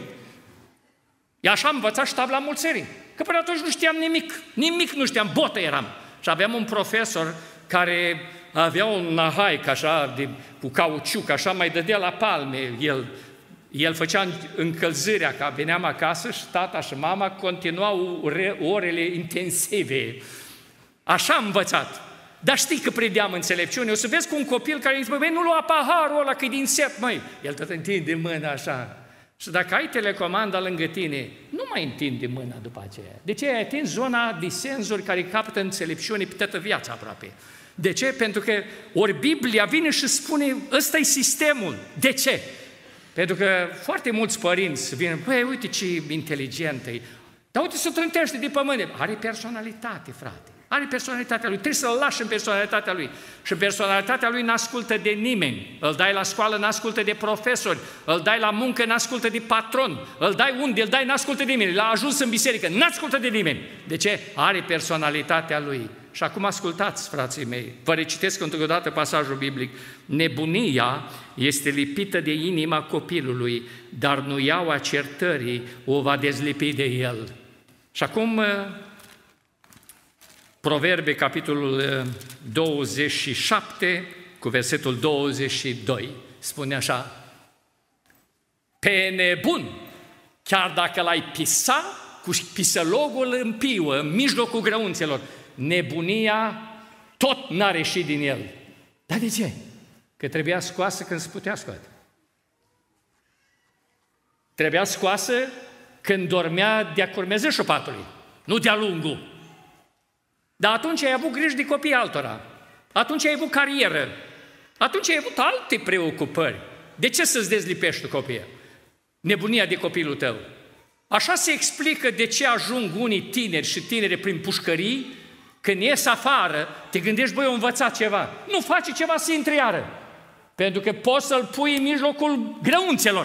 E așa am învățat și tabla mulțării, că până atunci nu știam nimic, nimic nu știam, botă eram. Și aveam un profesor care avea un nahaic așa, de, cu cauciuc, așa, mai dădea la palme. El, el făcea încălzirea, că veneam acasă și tata și mama continuau orele intensive. Așa am învățat. Dar știi că predeam înțelepciune. O să vezi cu un copil care îi zice, băi, nu lua paharul ăla, că-i din set, măi. El tot întinde mâna așa. Și dacă ai telecomanda lângă tine, nu mai întinde mâna după aceea. De ce ai atins zona de senzori care capătă înțelepciune pe toată viața aproape? De ce? Pentru că ori Biblia vine și spune, ăsta e sistemul. De ce? Pentru că foarte mulți părinți vin, băi, uite ce inteligent e, dar uite să trântește de pământ. Are personalitate, frate. Are personalitatea lui, trebuie să-l lași în personalitatea lui. Și personalitatea lui n-ascultă de nimeni. Îl dai la școală, n-ascultă de profesori. Îl dai la muncă, n-ascultă de patron. Îl dai unde, îl dai, n-ascultă de nimeni. L-a ajuns în biserică, n-ascultă de nimeni. De ce? Are personalitatea lui. Și acum ascultați, frații mei, vă recitesc încă o dată pasajul biblic. Nebunia este lipită de inima copilului, dar nuiaua certării o va dezlipi de el. Și acum... Proverbe, capitolul douăzeci și șapte, cu versetul douăzeci și doi, spune așa, pe nebun, chiar dacă l-ai pisa, cu pisălogul în piuă, în mijlocul grăunțelor, nebunia tot n-a reșit din el. Dar de ce? Că trebuia scoasă când se putea scoate. Trebuia scoasă când dormea de-a curmezășul patului, nu de-a lungul. Dar atunci ai avut grijă de copiii altora, atunci ai avut carieră, atunci ai avut alte preocupări. De ce să-ți dezlipești tu copiii? Nebunia de copilul tău. Așa se explică de ce ajung unii tineri și tinere prin pușcării, când ies afară, te gândești, băi, eu învățat ceva. Nu face ceva să intri iară, pentru că poți să-l pui în mijlocul grăunțelor.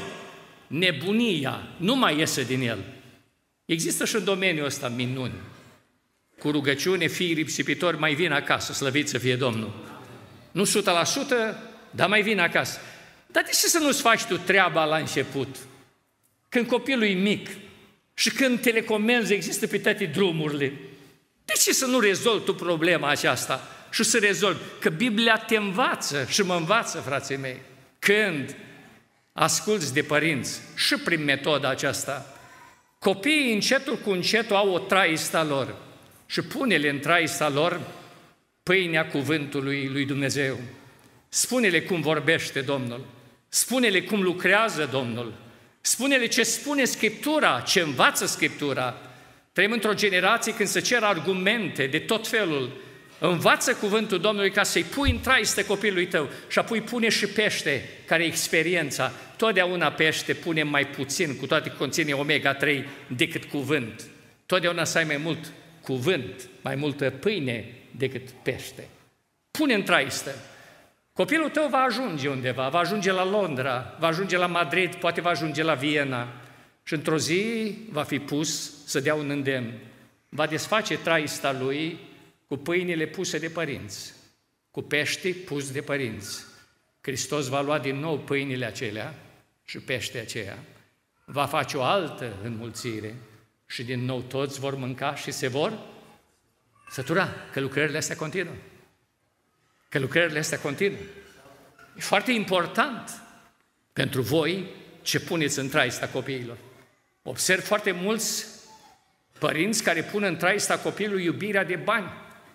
Nebunia nu mai iese din el. Există și în domeniul ăsta minuni. Cu rugăciune, fii risipitori, mai vin acasă, slăvit să fie Domnul. Nu o sută la sută, dar mai vin acasă. Dar de ce să nu-ți faci tu treaba la început? Când copilul e mic și când telecomenzi există pe toate drumurile, de ce să nu rezolvi tu problema aceasta și să rezolvi? Că Biblia te învață și mă învață, frații mei, când asculți de părinți și prin metoda aceasta. Copiii încetul cu încetul au o traista lor. Și pune-le în traista lor pâinea cuvântului lui Dumnezeu. Spune-le cum vorbește Domnul, spune-le cum lucrează Domnul, spune-le ce spune Scriptura, ce învață Scriptura. Trăim într-o generație când se cer argumente de tot felul. Învață cuvântul Domnului ca să-i pui în traistă copilului tău și apoi pune și pește, care e experiența. Totdeauna pește pune mai puțin, cu toate că conține omega trei, decât cuvânt. Totdeauna să ai mai mult cuvânt, mai multă pâine decât pește. Pune în traistă. Copilul tău va ajunge undeva, va ajunge la Londra, va ajunge la Madrid, poate va ajunge la Viena și într-o zi va fi pus să dea un îndemn. Va desface traista lui cu pâinile puse de părinți, cu pește pus de părinți. Hristos va lua din nou pâinile acelea și pește aceea va face o altă înmulțire și din nou toți vor mânca și se vor sătura, că lucrările astea continuă. Că lucrările astea continuă. E foarte important pentru voi ce puneți în traista copiilor. Observ foarte mulți părinți care pun în traista copilului iubirea de bani.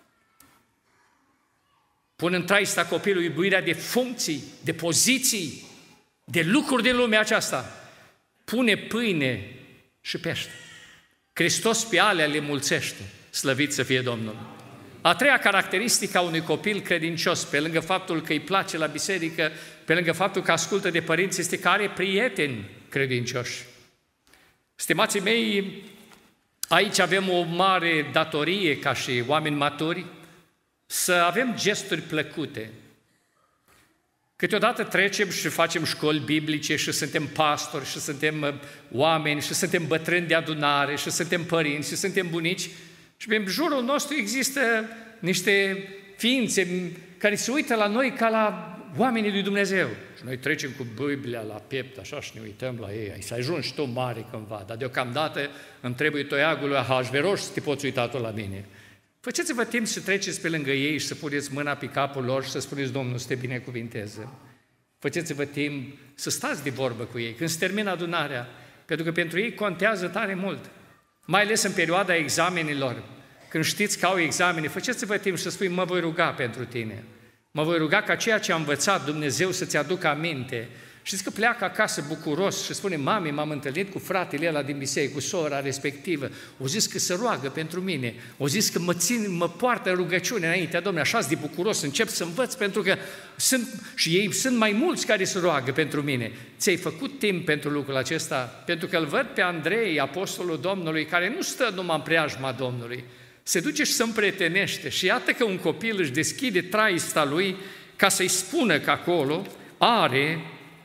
Pun în traista copilului iubirea de funcții, de poziții, de lucruri din lumea aceasta. Pune pâine și pește. Hristos pe alea le mulțește. Slăvit să fie Domnul! A treia caracteristică a unui copil credincios, pe lângă faptul că îi place la biserică, pe lângă faptul că ascultă de părinți, este că are prieteni credincioși. Stimații mei, aici avem o mare datorie ca și oameni maturi, să avem gesturi plăcute. Câteodată trecem și facem școli biblice și suntem pastori și suntem oameni și suntem bătrâni de adunare și suntem părinți și suntem bunici și în jurul nostru există niște ființe care se uită la noi ca la oamenii lui Dumnezeu. Și noi trecem cu Biblia la piept așa și ne uităm la ei. Ai să ajungi și tu mare cândva, dar deocamdată îmi trebuie toiagul lui Ahasveros să te poți uita tu la mine. Faceți-vă timp să treceți pe lângă ei și să puneți mâna pe capul lor și să spuneți Domnul să te binecuvinteze. Faceți-vă timp să stați de vorbă cu ei când se termină adunarea, pentru că pentru ei contează tare mult. Mai ales în perioada examenilor, când știți că au examene, faceți-vă timp să spui, mă voi ruga pentru tine. Mă voi ruga ca ceea ce a învățat Dumnezeu să-ți aducă aminte. Știți că pleacă acasă bucuros și spune, mami, m-am întâlnit cu fratele ăla din biserică, cu sora respectivă. O zis că se roagă pentru mine. O zis că mă țin, mă poartă rugăciune înaintea Domnului. Așa-s de bucuros, încep să învăț pentru că sunt, și ei sunt mai mulți care se roagă pentru mine. Ți-ai făcut timp pentru lucrul acesta? Pentru că îl văd pe Andrei, apostolul Domnului, care nu stă numai în preajma Domnului. Se duce și se împrietenește. Și iată că un copil își deschide traista lui ca să-i spună că acolo are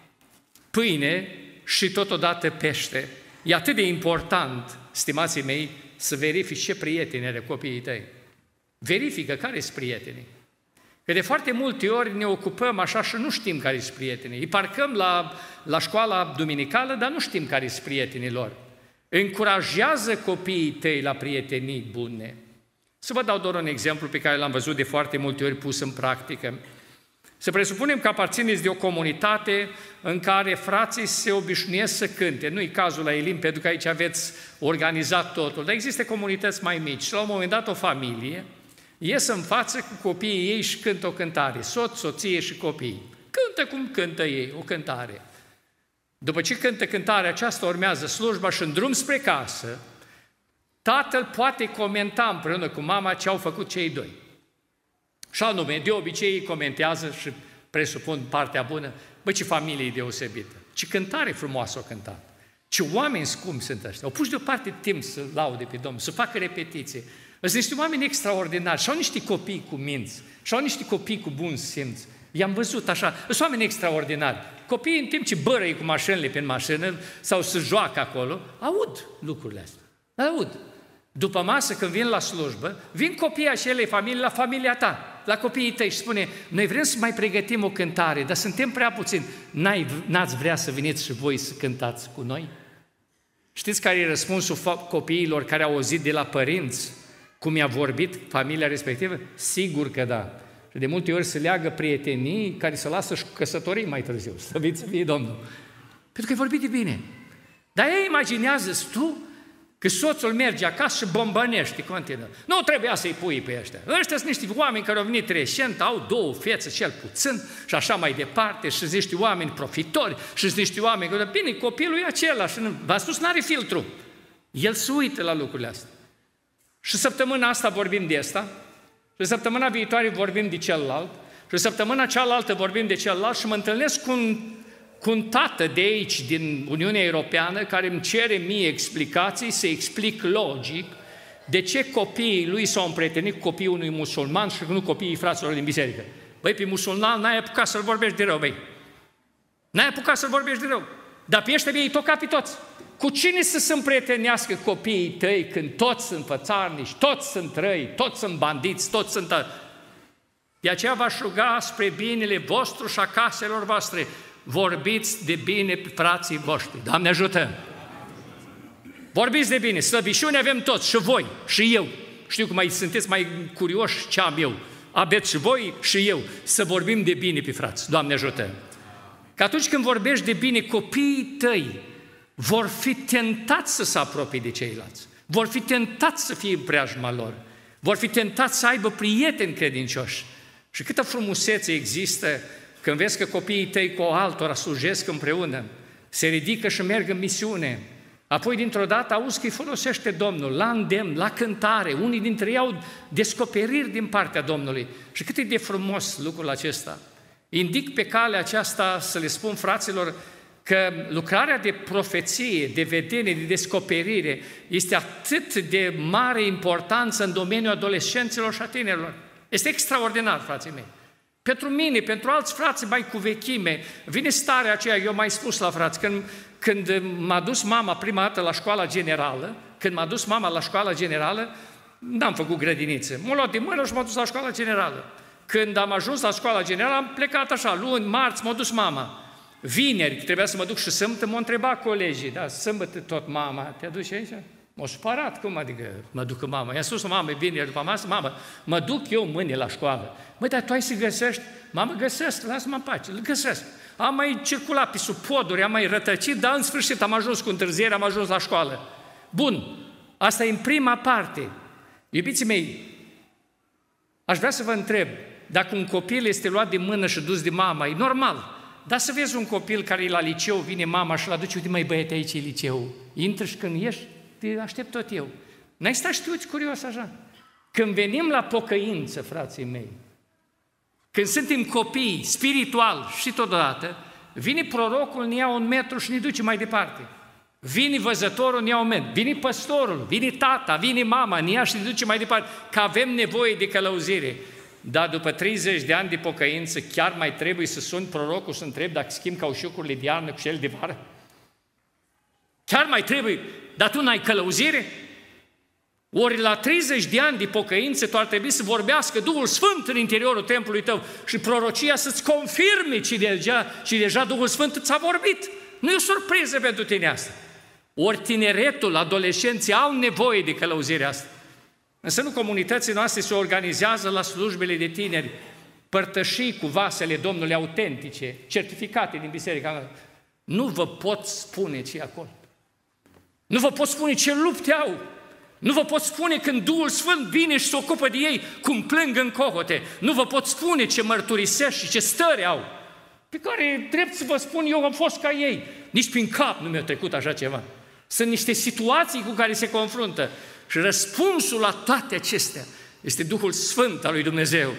pâine și totodată pește. E atât de important, stimații mei, să verifici ce prieteni are copiii tăi. Verifică care sunt prietenii. Că de foarte multe ori ne ocupăm așa și nu știm care sunt prietenii. Îi parcăm la, la școala duminicală, dar nu știm care sunt prietenii lor. Încurajează copiii tăi la prietenii bune. Să vă dau doar un exemplu pe care l-am văzut de foarte multe ori pus în practică. Să presupunem că aparțineți de o comunitate în care frații se obișnuiesc să cânte. Nu-i cazul la Elim, pentru că aici aveți organizat totul, dar există comunități mai mici. Și la un moment dat o familie ies în față cu copiii ei și cântă o cântare. Soț, soție și copii. Cântă cum cântă ei, o cântare. După ce cântă cântarea aceasta, urmează slujba și în drum spre casă, tatăl poate comenta împreună cu mama ce au făcut cei doi. Și anume, de obicei îi comentează și presupun partea bună, bă, ce familie deosebită, ce cântare frumoasă o cântat, ce oameni scumpi sunt ăștia, au pus deoparte timp să laude pe Domnul, să facă repetiție. Sunt niște oameni extraordinari și au niște copii cu minți, și au niște copii cu bun simț. I-am văzut așa, sunt oameni extraordinari. Copiii în timp ce bărăi cu mașinile pe mașină sau se joacă acolo, aud lucrurile astea, aud. După masă, când vin la slujbă, vin copiii acelei familii la familia ta, la copiii tăi și spune, noi vrem să mai pregătim o cântare, dar suntem prea puțini. N-ai, n-ați vrea să veniți și voi să cântați cu noi? Știți care e răspunsul copiilor care au auzit de la părinți cum i-a vorbit familia respectivă? Sigur că da. Și de multe ori se leagă prietenii care se lasă și căsătorii mai târziu. Slăvit să fie Domnul. Pentru că e vorbit de bine. Dar ei imaginează-ți tu că soțul merge acasă și bombănește continuă. Nu trebuia să-i pui pe ăștia. Ăștia sunt niște oameni care au venit recent, au două fețe cel puțin și așa mai departe și sunt niște oameni profitori și sunt niște oameni care, bine, copilul e același, v-am spus, n-are filtru. El se uită la lucrurile astea. Și săptămâna asta vorbim de asta, și săptămâna viitoare vorbim de celălalt, și săptămâna cealaltă vorbim de celălalt și mă întâlnesc cu un cu un tată de aici, din Uniunea Europeană, care îmi cere mie explicații, să explic logic de ce copiii lui s-au împrietenit cu copiii unui musulman și nu copiii fraților din biserică. Băi, pe musulman n-ai apucat să-l vorbești de rău, băi. N-ai apucat să-l vorbești de rău. Dar pe ăștia mi-ai tocat pe toți. Cu cine să se împrietenească copiii tăi când toți sunt fățarnici, toți sunt răi, toți sunt bandiți, toți sunt... De aceea v-aș ruga spre binele vostru și a caselor voastre, vorbiți de bine frații voștri. Doamne ajută! Vorbiți de bine, slăbiciune avem toți, și voi, și eu. Știu că mai sunteți mai curioși ce am eu. Aveți și voi și eu. Să vorbim de bine pe frați. Doamne ajută! Că atunci când vorbești de bine, copiii tăi vor fi tentați să se apropie de ceilalți. Vor fi tentați să fie în preajma lor. Vor fi tentați să aibă prieteni credincioși. Și câtă frumusețe există când vezi că copiii tăi cu o altora slujesc împreună, se ridică și merg în misiune. Apoi, dintr-o dată, auzi că îi folosește Domnul la îndemn, la cântare. Unii dintre ei au descoperiri din partea Domnului. Și cât e de frumos lucrul acesta. Indic pe calea aceasta să le spun fraților că lucrarea de profeție, de vedenie, de descoperire este atât de mare importanță în domeniul adolescenților și a tinerilor. Este extraordinar, frații mei. Pentru mine, pentru alți frați mai cu vechime, vine starea aceea, eu mai spus la frați, când, când m-a dus mama prima dată la școala generală, când m-a dus mama la școala generală, n-am făcut grădiniță. M-a luat de mână și m-a dus la școala generală. Când am ajuns la școala generală, am plecat așa, luni, marți, m-a dus mama. Vineri, trebuia să mă duc și sâmbătă, m-au întrebat colegii, da, sâmbătă tot mama, te aduci aici? M-a supărat, cum adică mă duc mama? I-a spus, mamă, vineri după masă, mamă, mă duc eu mâine la școală. Măi, dar tu ai să găsești? Mamă, găsesc, lasă-mă în pace, îl găsesc. Am mai circulat pe sub poduri, am mai rătăcit, dar în sfârșit am ajuns cu întârziere, am ajuns la școală. Bun, asta e în prima parte. Iubiții mei, aș vrea să vă întreb, dacă un copil este luat de mână și dus de mama, e normal. Dar să vezi un copil care e la liceu, vine mama și-l aduce, uite măi băiete, aici e liceu, intră și când ieși, te aștept tot eu. N-ai stat și tu uiți curios așa? Când venim la pocăință, frații mei, când suntem copii, spiritual și totodată, vine prorocul, ne ia un metru și ne duce mai departe. Vine văzătorul, ne ia un metru. Vine păstorul, vine tata, vine mama, ne ia și ne duce mai departe. Că avem nevoie de călăuzire. Dar după treizeci de ani de pocăință, chiar mai trebuie să sun prorocul să întreb dacă schimb caușucurile de iarnă cu cele de vară? Chiar mai trebuie? Dar tu n-ai călăuzire? Ori la treizeci de ani de pocăință tu ar trebui să vorbească Duhul Sfânt în interiorul templului tău și prorocia să-ți confirme ce deja, ce deja Duhul Sfânt ți-a vorbit. Nu e o surpriză pentru tine asta. Ori tineretul, adolescenții au nevoie de călăuzirea asta. Însă nu comunității noastre se organizează la slujbele de tineri, părtășii cu vasele Domnului autentice, certificate din biserica. Nu vă pot spune ce e acolo. Nu vă pot spune ce lupte au. Nu vă pot spune când Duhul Sfânt vine și se ocupă de ei, cum plâng în cohote. Nu vă pot spune ce mărturisesc și ce stări au. Pe care, drept să vă spun, eu am fost ca ei. Nici prin cap nu mi-a trecut așa ceva. Sunt niște situații cu care se confruntă. Și răspunsul la toate acestea este Duhul Sfânt al lui Dumnezeu.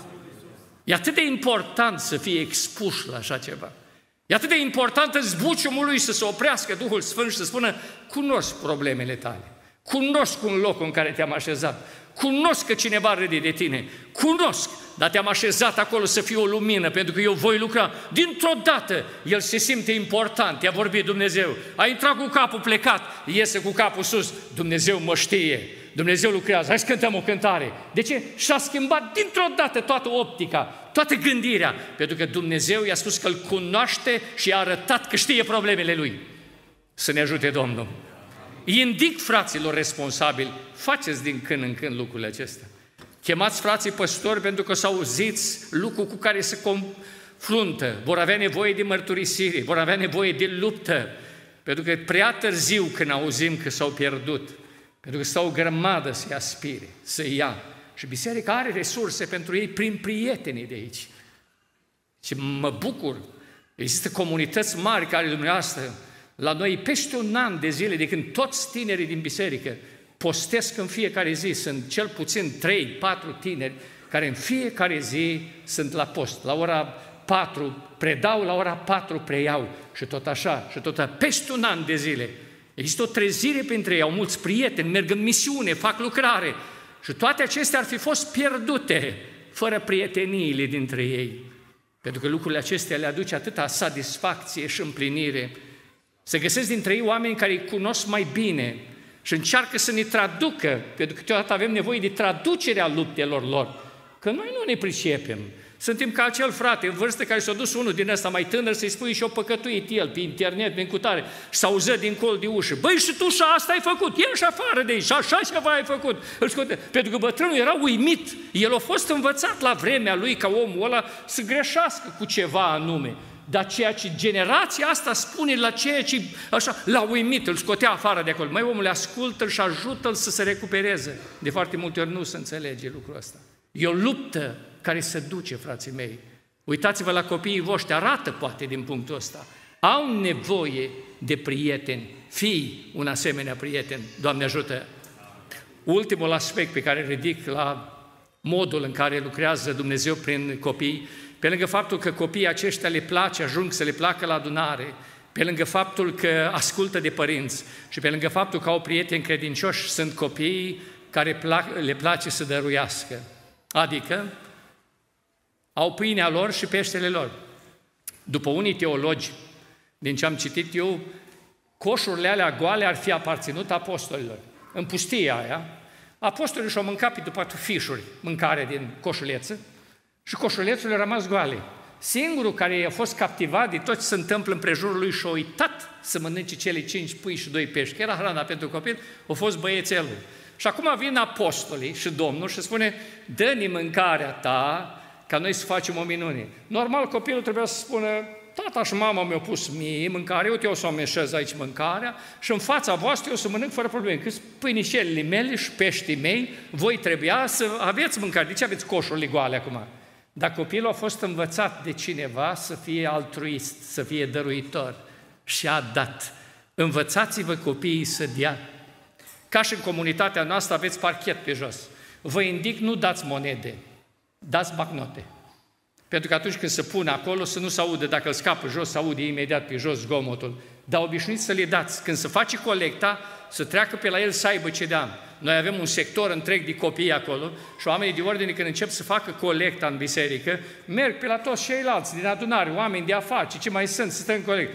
E atât de important să fie expuși la așa ceva. E atât de important în zbuciumul lui să se oprească Duhul Sfânt și să spună, cunosc problemele tale, cunosc un loc în care te-am așezat, cunosc că cineva râde de tine, cunosc, dar te-am așezat acolo să fie o lumină, pentru că eu voi lucra. Dintr-o dată, el se simte important, i-a vorbit Dumnezeu, a intrat cu capul plecat, iese cu capul sus, Dumnezeu mă știe, Dumnezeu lucrează, hai să cântăm o cântare. De ce? Și-a schimbat dintr-o dată toată optica, toată gândirea, pentru că Dumnezeu i-a spus că îl cunoaște și i-a arătat că știe problemele lui. Să ne ajute Domnul. Indic fraților responsabili, faceți din când în când lucrurile acestea. Chemați frații păstori pentru că s-au auziți lucruri cu care se confruntă, vor avea nevoie de mărturisire, vor avea nevoie de luptă, pentru că prea târziu când auzim că s-au pierdut, pentru că stau o grămadă să-i aspire, să-i ia. Și biserica are resurse pentru ei prin prietenii de aici. Și mă bucur, există comunități mari care dumneavoastră, la noi peste un an de zile de când toți tinerii din biserică postesc în fiecare zi, sunt cel puțin trei, patru tineri care în fiecare zi sunt la post. La ora patru predau, la ora patru preiau și tot așa, și tot așa, peste un an de zile. Există o trezire printre ei, au mulți prieteni, merg în misiune, fac lucrare și toate acestea ar fi fost pierdute fără prieteniile dintre ei. Pentru că lucrurile acestea le aduce atâta satisfacție și împlinire. Se găsesc dintre ei oameni care îi cunosc mai bine și încearcă să ne traducă, pentru că câteodată avem nevoie de traducerea luptelor lor, că noi nu ne pricepem. Suntem ca acel frate în vârstă care s-a dus unul din ăsta mai tânăr să-i spui și-o păcătuit el pe internet, prin cutare, și s-auză din col de ușă. Băi, și tu și asta ai făcut, ieși afară de aici, și așa ceva ai făcut. Îl scoate. Pentru că bătrânul era uimit. El a fost învățat la vremea lui ca omul ăla să greșească cu ceva anume. Dar ceea ce generația asta spune la ceea ce așa l-a uimit, îl scotea afară de acolo. Măi, omule, ascultă-l și ajută-l să se recupereze. De foarte multe ori nu se înțelege lucrul ăsta. E o luptă care se duce, frații mei. Uitați-vă la copiii voștri, arată poate din punctul ăsta. Au nevoie de prieteni. Fii un asemenea prieten. Doamne ajută! Ultimul aspect pe care îl ridic la modul în care lucrează Dumnezeu prin copii, pe lângă faptul că copiii aceștia le place, ajung să le placă la adunare, pe lângă faptul că ascultă de părinți și pe lângă faptul că au prieteni credincioși, sunt copiii care le place să dăruiască. Adică au pâinea lor și peștele lor. După unii teologi, din ce am citit eu, coșurile alea goale ar fi aparținut apostolilor. În pustia aia, apostolii și-au mâncat pe după fișuri mâncare din coșuleță și coșulețurile au rămas goale. Singurul care a fost captivat de tot ce se întâmplă împrejurul lui și a uitat să mănânce cele cinci pâini și doi pești, că era hrana pentru copil, a fost băiețelul. Și acum vin apostolii și Domnul și spune, dă-ne mâncarea ta, ca noi să facem o minune. Normal, copilul trebuia să spună, tata și mama mi-au pus mie mâncare, uite, eu o să o meșez aici mâncarea și în fața voastră eu să mănânc fără probleme. Că pâinișelele mele și peștii mei, voi trebuia să aveți mâncare. De ce aveți coșurile goale acum? Dar copilul a fost învățat de cineva să fie altruist, să fie dăruitor și a dat. Învățați-vă copiii să dea. Ca și în comunitatea noastră aveți parchet pe jos. Vă indic, nu dați monede, dați bancnote. Pentru că atunci când se pune acolo să nu se aude, dacă îl scapă jos, se aude imediat pe jos zgomotul. Dar obișnuiți să le dați. Când se face colecta, să treacă pe la el să aibă ce dea. Noi avem un sector întreg de copii acolo și oamenii de ordine, când încep să facă colecta în biserică, merg pe la toți ceilalți din adunare, oameni de afaceri, ce mai sunt, să stăm în colect.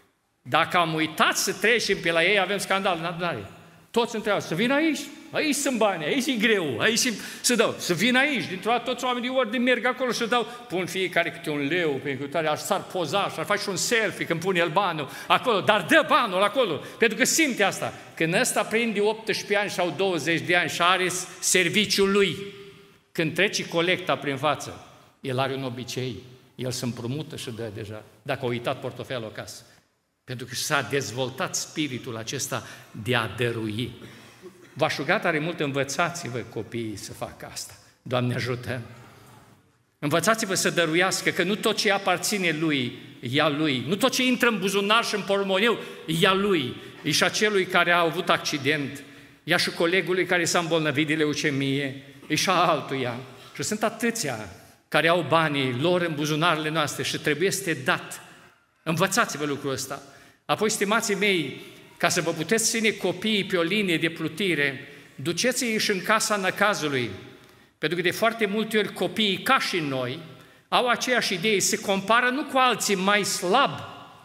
Dacă am uitat să trecem pe la ei, avem scandal în adunare. Toți întreabă, să vină aici, aici sunt bani, aici e greu, aici să dau, să vină aici, dintr-o dată toți oamenii de ordine merg acolo și dau, pun fiecare câte un leu, pentru că s-ar poza și ar face un selfie când pune el banul acolo, dar dă banul acolo, pentru că simte asta. Când ăsta prinde optsprezece ani sau douăzeci de ani și are serviciul lui, când trece colecta prin față, el are un obicei, el se împrumută și dă deja, dacă a uitat portofelul acasă. Pentru că s-a dezvoltat spiritul acesta de a dărui. V-aș ruga tare mult, învățați-vă copiii să facă asta. Doamne ajută! Învățați-vă să dăruiască, că nu tot ce aparține lui, e a lui. Nu tot ce intră în buzunar și în portmoneu, e a lui. E și a celui care a avut accident, e și colegului care s-a îmbolnăvit de leucemie, e și a altuia. Și sunt atâția care au banii lor în buzunarele noastre și trebuie să te dat. Învățați-vă lucrul ăsta. Apoi, stimații mei, ca să vă puteți ține copiii pe o linie de plutire, duceți-i și în casa năcazului. Pentru că de foarte multe ori copiii, ca și noi, au aceeași idee, se compară nu cu alții mai slabi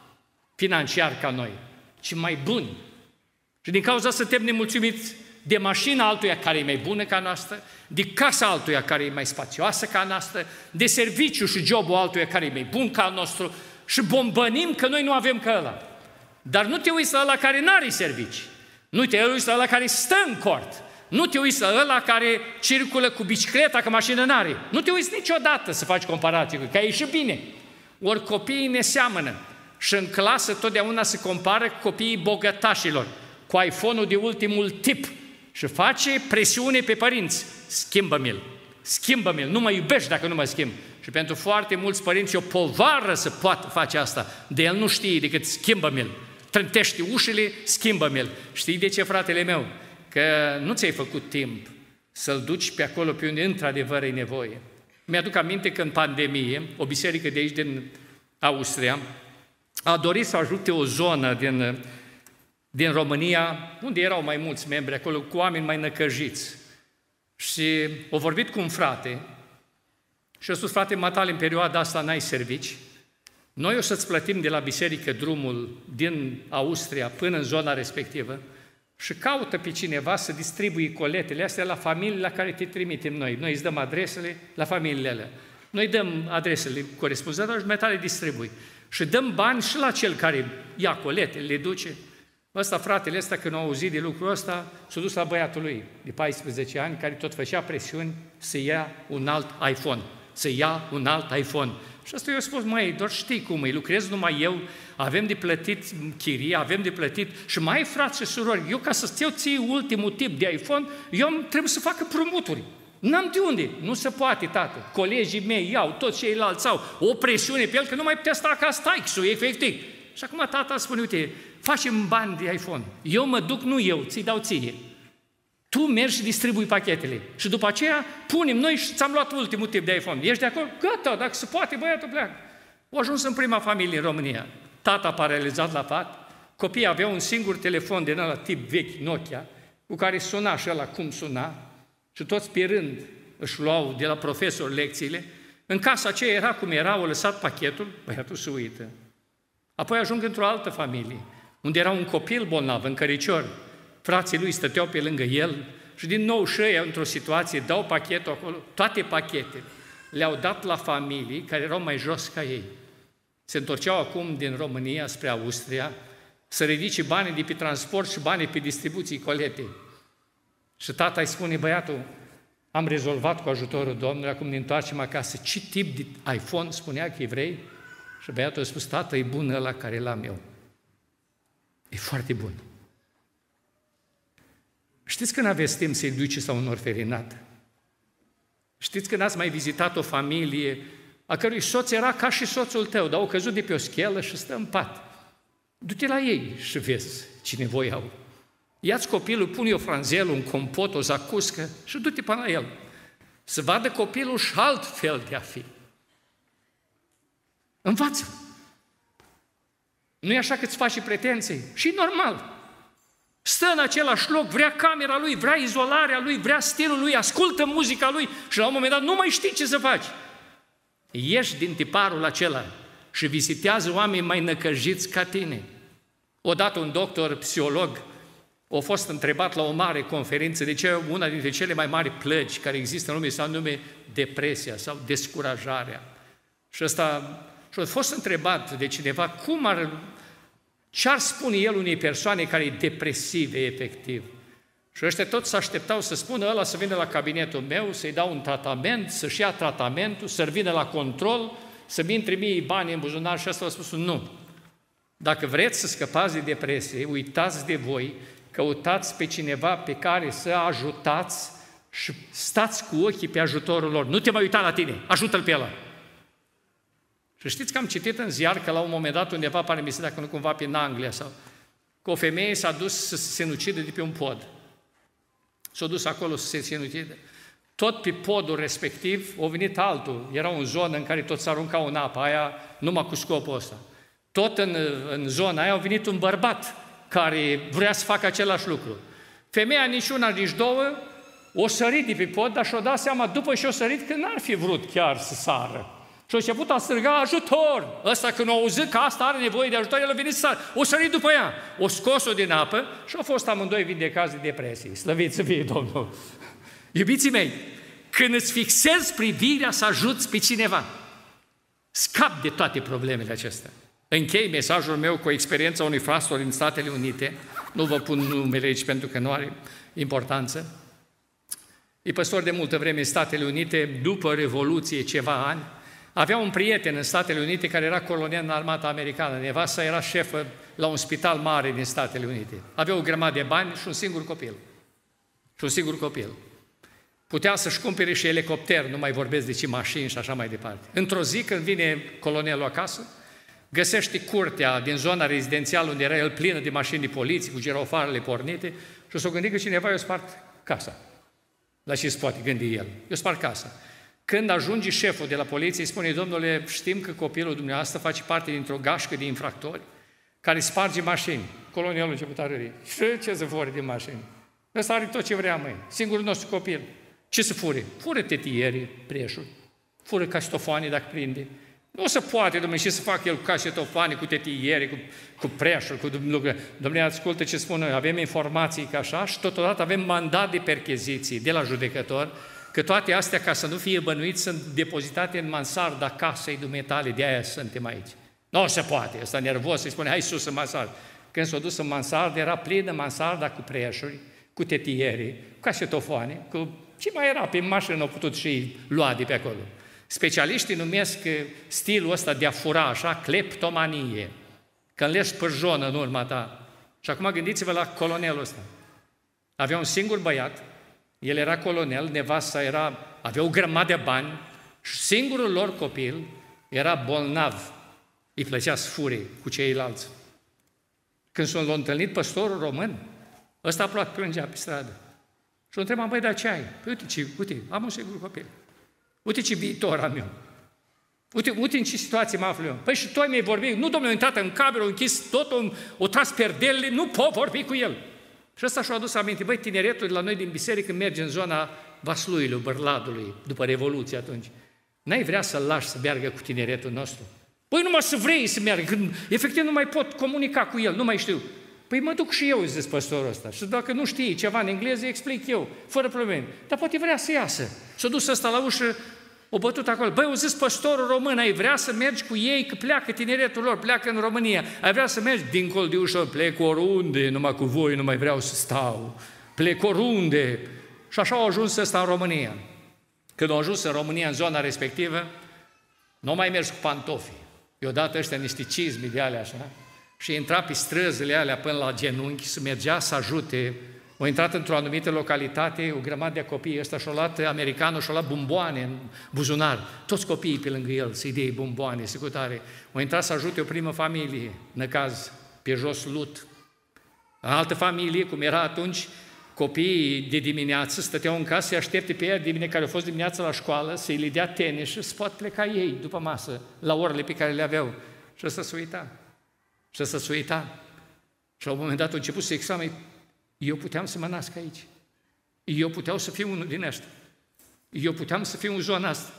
financiar ca noi, ci mai buni. Și din cauza asta suntem nemulțumiți de mașina altuia care e mai bună ca noastră, de casa altuia care e mai spațioasă ca noastră, de serviciu și jobul altuia care e mai bun ca al nostru și bombănim că noi nu avem ca ăla. Dar nu te uiți la ăla care n-are servicii, nu te uiți la ăla care stă în cort, nu te uiți la ăla care circulă cu bicicleta, că mașină n-are. Nu te uiți niciodată să faci comparații, că ai ieșit bine. Ori copiii ne seamănă și în clasă totdeauna se compară cu copiii bogătașilor, cu iPhone-ul de ultimul tip și face presiune pe părinți. Schimbă-mi-l, schimbă-mi-l, nu mă iubești dacă nu mă schimb. Și pentru foarte mulți părinți e o povară să poată face asta. De el nu știe decât schimbă-mi-l. Trântește ușile, schimbă-mi-l. Știi de ce, fratele meu? Că nu ți-ai făcut timp să-l duci pe acolo pe unde într-adevăr e nevoie. Mi-aduc aminte că în pandemie, o biserică de aici din Austria a dorit să ajute o zonă din, din România, unde erau mai mulți membri acolo, cu oameni mai năcăjiți. Și au vorbit cu un frate și a spus, frate, matale, în perioada asta n-ai servici, noi o să-ți plătim de la biserică drumul din Austria până în zona respectivă și caută pe cineva să distribuie coletele astea la familiile la care te trimitem noi. Noi îți dăm adresele la familiile alea. Noi dăm adresele corespunzătoare și mai tare distribui. Și dăm bani și la cel care ia colete, le duce. Ăsta, fratele ăsta, când a auzit de lucrul ăsta, s-a dus la băiatul lui de paisprezece ani, care tot făcea presiuni să ia un alt iPhone. Să ia un alt iPhone. Și asta eu am spus, măi, doar știi cum e, lucrez numai eu, avem de plătit chirie, avem de plătit și mai ai frați și surori. Eu, ca să-ți iau ție ultimul tip de iPhone, eu trebuie să fac împrumuturi. N-am de unde, nu se poate, tată. Colegii mei iau, toți ceilalți au o presiune pe el că nu mai putea sta acasă, taixul, efectiv. Și acum tata spune, uite, facem bani de iPhone. Eu mă duc, nu eu, ți-i dau ție. Tu mergi și distribui pachetele. Și după aceea punem noi și ți-am luat ultimul tip de iPhone. Ești de acord? Gata, dacă se poate, băiatul pleacă. Au ajuns în prima familie în România. Tata paralizat la pat, copiii aveau un singur telefon din ăla tip vechi, Nokia, cu care suna și ăla cum suna, și toți pe rând își luau de la profesor lecțiile. În casa aceea era cum era, au lăsat pachetul, băiatul se uită. Apoi ajung într-o altă familie, unde era un copil bolnav, în căricior. Frații lui stăteau pe lângă el și din nou și ăia, într-o situație, dau pachetul acolo. Toate pachetele le-au dat la familii care erau mai jos ca ei. Se întorceau acum din România spre Austria să ridice banii de pe transport și banii pe distribuții colete. Și tata îi spune, băiatul, am rezolvat cu ajutorul Domnului, acum ne întoarcem acasă. Ce tip de iPhone spunea că vrei? Și băiatul a spus, tată, e bun ăla care l-am eu. E foarte bun. Știți când aveți timp să-i duceți la un orfelinat? Știți când ați mai vizitat o familie a cărui soț era ca și soțul tău, dar au căzut de pe o schelă și stă în pat. Du-te la ei și vezi ce nevoie au. Ia-ți copilul, pune-i o franzelă, un compot, o zacuscă și du-te până la el. Să vadă copilul și alt fel de a fi. Învață. Nu e așa că îți faci pretenții? Și normal. Stă în același loc, vrea camera lui, vrea izolarea lui, vrea stilul lui, ascultă muzica lui și la un moment dat nu mai știi ce să faci. Ieși din tiparul acela și vizitează oameni mai năcăjiți ca tine. Odată un doctor psiholog a fost întrebat la o mare conferință de ce una dintre cele mai mari plăci care există în lume se nume depresia sau descurajarea. Și ăsta și a fost întrebat de cineva cum ar, ce ar spune el unei persoane care e depresive efectiv. Și ăștia toți se așteptau să spună ăla să vină la cabinetul meu, să-i dau un tratament, să-și ia tratamentul, să vină la control, să-mi intre mie bani în buzunar și ăsta a spus nu. Dacă vreți să scăpați de depresie, uitați de voi, căutați pe cineva pe care să ajutați și stați cu ochii pe ajutorul lor. Nu te mai uita la tine, ajută-l pe ăla. Și știți că am citit în ziar că la un moment dat undeva, pare mi se dacă nu cumva prin Anglia, sau că o femeie s-a dus să se sinucide de pe un pod. S-a dus acolo să se sinucide. Tot pe podul respectiv a venit altul. Era o zonă în care tot s-a aruncat în apă, aia numai cu scopul ăsta. Tot în, în zona aia a venit un bărbat care vrea să facă același lucru. Femeia nici una, nici două, o sărit de pe pod, dar și-o dat seama după și-o sărit că n-ar fi vrut chiar să sară. Și a început a striga ajutor. Ăsta când a auzit că asta are nevoie de ajutor, el a venit să sară. O sărit după ea, o scos-o din apă și au fost amândoi vindecați de depresie. Slăviți să fie Domnul! Iubiții mei, când îți fixezi privirea să ajuți pe cineva, scap de toate problemele acestea. Închei mesajul meu cu experiența unui pastor din Statele Unite, nu vă pun numele aici pentru că nu are importanță. E păstor de multă vreme în Statele Unite, după Revoluție ceva ani, avea un prieten în Statele Unite care era colonel în armata americană, nevasta era șefă la un spital mare din Statele Unite. Avea o grămadă de bani și un singur copil. Și un singur copil. Putea să-și cumpere și elicopter, nu mai vorbesc de ce mașini și așa mai departe. Într-o zi, când vine colonelul acasă, găsește curtea din zona rezidențială unde era el plină de mașini de poliție, cu girofarele pornite și s-a gândit că cineva i-a spart casa. La ce se poate gândi el? I-a spart casa. Când ajunge șeful de la poliție, îi spune, domnule, știm că copilul dumneavoastră face parte dintr-o gașcă de infractori care sparge mașini. Colonelul a început a râri. Și ce să fure din mașini? Ăsta are tot ce vrea, măi. Singurul nostru copil. Ce să fure? Fură tetieri, preșuri. Fură casetofane dacă prinde. Nu se poate, domnule, și să fac el cu casetofane, cu tetieri, cu, cu preșuri, cu lucruri. Domnule, ascultă ce spun noi. Avem informații ca așa și totodată avem mandat de percheziții de la judecător că toate astea, ca să nu fie bănuiți, sunt depozitate în mansarda casei dumitale, de aia suntem aici. Nu se poate, ăsta nervos, îi spune, hai sus în mansardă. Când s-a dus în mansardă, era plină mansarda cu preșuri, cu tetiere, cu cașetofoane, cu ce mai era pe mașină, au putut și lua de pe acolo. Specialiștii numesc stilul ăsta de a fura așa, cleptomanie, când leși pârjonă în urma ta. Și acum gândiți-vă la colonelul ăsta. Avea un singur băiat, el era colonel, nevasta era, avea o grămadă de bani și singurul lor copil era bolnav. Îi plăcea să fure cu ceilalți. Când s-a întâlnit păstorul român, ăsta aproape plângea pe stradă. Și o întrebam, băi, dar ce ai? Păi uite, ce, uite, am un singur copil. Uite ce viitor am eu. Uite, uite în ce situație mă aflu eu. Păi și tu ai mi-ai vorbit, nu, domnule, a intrat în cameră, a închis totul, o tras perdelele, nu pot vorbi cu el. Și ăsta și-a adus aminte, băi, tineretul de la noi din biserică merge în zona Vasluiului, Bărladului, după Revoluție atunci. N-ai vrea să-l lași să meargă cu tineretul nostru? Păi numai să vrei să meargă, când efectiv nu mai pot comunica cu el, nu mai știu. Păi mă duc și eu, zis păstorul ăsta, și dacă nu știi ceva în engleză, explic eu, fără probleme. Dar poate vrea să iasă. S-a dus ăsta la ușă, o bătut acolo. Băi, o zis păstorul român, ai vrea să mergi cu ei, că pleacă tineretul lor, pleacă în România. Ai vrea să mergi dincolo de ușă, plec oriunde, numai cu voi nu mai vreau să stau. Plec oriunde. Și așa au ajuns ăsta în România. Când au ajuns în România, în zona respectivă, nu mai mers cu pantofi. I-au dat ăștia niște cizmi de alea așa și intra pe străzile alea până la genunchi să mergea să ajute. Au intrat într-o anumită localitate, o grămadă de copii, ăsta și-a luat americanul, și-a luat bomboane în buzunar, toți copiii pe lângă el, să-i dea bomboane, secutare. Au intrat să ajute o primă familie, năcaz, pe jos lut. În altă familie, cum era atunci, copiii de dimineață stăteau în casă, să-i aștepte pe ei care au fost dimineața la școală, să-i le dea tenis și să poată pleca ei după masă, la orele pe care le aveau. Și ăsta se uita. Și ăsta se uita. Și la un moment dat a început să examene. Eu puteam să mă nasc aici. Eu puteam să fiu unul din ăștia. Eu puteam să fiu în zona asta.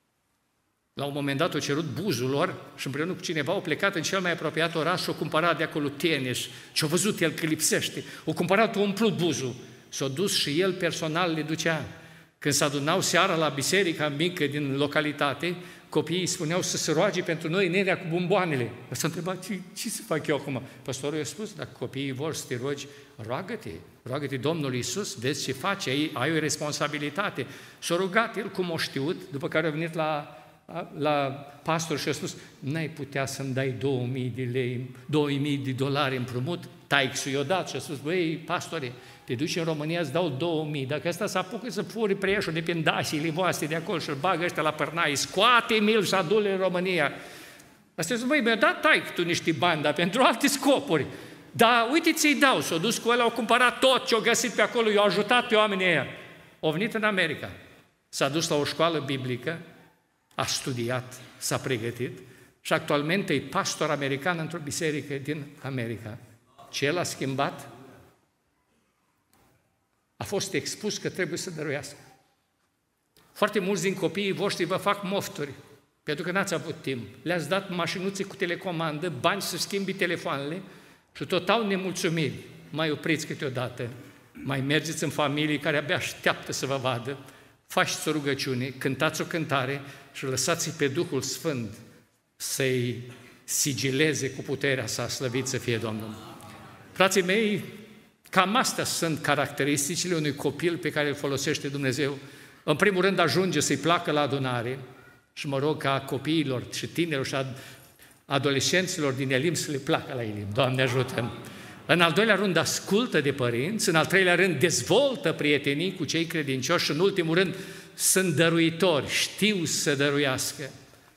La un moment dat au cerut buzul lor și împreună cu cineva au plecat în cel mai apropiat oraș și au cumpărat de acolo tenis. Și au văzut el că lipsește. Au cumpărat, au umplut buzul. S-a dus și el personal le ducea. Când se adunau seara la biserica mică din localitate, copiii spuneau să se roage pentru noi nerea cu bomboanele. S-a întrebat, ce, ce să fac eu acum? Păstorul i-a spus, dacă copiii vor să te rogi, roagă-te, roagă-te Domnul Iisus, vezi ce face, ai, ai o responsabilitate. S-a rugat el cum o știut, după care a venit la, la pastor și a spus, n-ai putea să-mi dai două mii de lei, două mii de dolari împrumut? Taic-sul i-a dat și a spus, băi, pastore, te duci în România, îți dau două mii. Dacă ăsta se apucă să furi preșul de pe dașile voastre de acolo și îl bagă ăștia la părnai, scoate-mi-l și adu-l în România. Asta zice, băi, mi-a dat taic tu niște bani, dar pentru alte scopuri. Dar uite ți-i dau, s-au dus cu ăla, au cumpărat tot ce au găsit pe acolo, i-au ajutat pe oamenii ăia. Au venit în America, s-a dus la o școală biblică, a studiat, s-a pregătit și actualmente e pastor american într-o biserică din America. Ce el a schimbat? A fost expus că trebuie să dăruiască. Foarte mulți din copiii voștri vă fac mofturi, pentru că n-ați avut timp. Le-ați dat mașinuțe cu telecomandă, bani să schimbi telefoanele și tot au nemulțumiri. Mai opriți câteodată, mai mergeți în familii care abia așteaptă să vă vadă, faceți o rugăciune, cântați o cântare și lăsați-i pe Duhul Sfânt să-i sigileze cu puterea sa, slăvit să fie Domnul. Frații mei, cam astea sunt caracteristicile unui copil pe care îl folosește Dumnezeu. În primul rând ajunge să-i placă la adunare și mă rog ca copiilor și tinerilor și adolescenților din Elim să le placă la Elim. Doamne ajută! În al doilea rând ascultă de părinți, în al treilea rând dezvoltă prietenii cu cei credincioși și în ultimul rând sunt dăruitori, știu să dăruiască.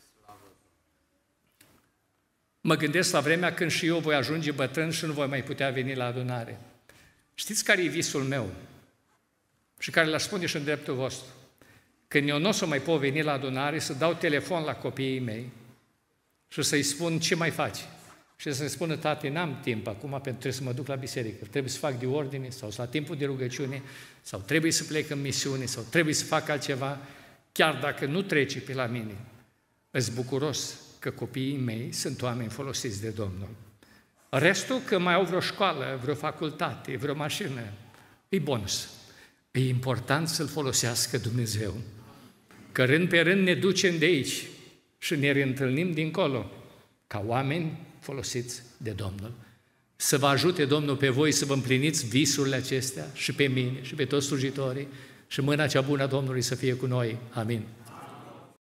Mă gândesc la vremea când și eu voi ajunge bătrân și nu voi mai putea veni la adunare. Știți care e visul meu? Și care l-aș spune și în dreptul vostru. Când eu nu o să mai pot veni la adunare, să dau telefon la copiii mei și să-i spun ce mai faci. Și să-mi spună, tati, n-am timp acum pentru trebuie să mă duc la biserică, trebuie să fac de ordine sau la timpul de rugăciune, sau trebuie să plec în misiune, sau trebuie să fac altceva, chiar dacă nu trece pe la mine. Îs bucuros că copiii mei sunt oameni folosiți de Domnul. Restul, că mai au vreo școală, vreo facultate, vreo mașină, e bonus. E important să-l folosească Dumnezeu. Că rând pe rând ne ducem de aici și ne reîntâlnim dincolo, ca oameni folosiți de Domnul. Să vă ajute Domnul pe voi să vă împliniți visurile acestea și pe mine și pe toți slujitorii și mâna cea bună a Domnului să fie cu noi. Amin.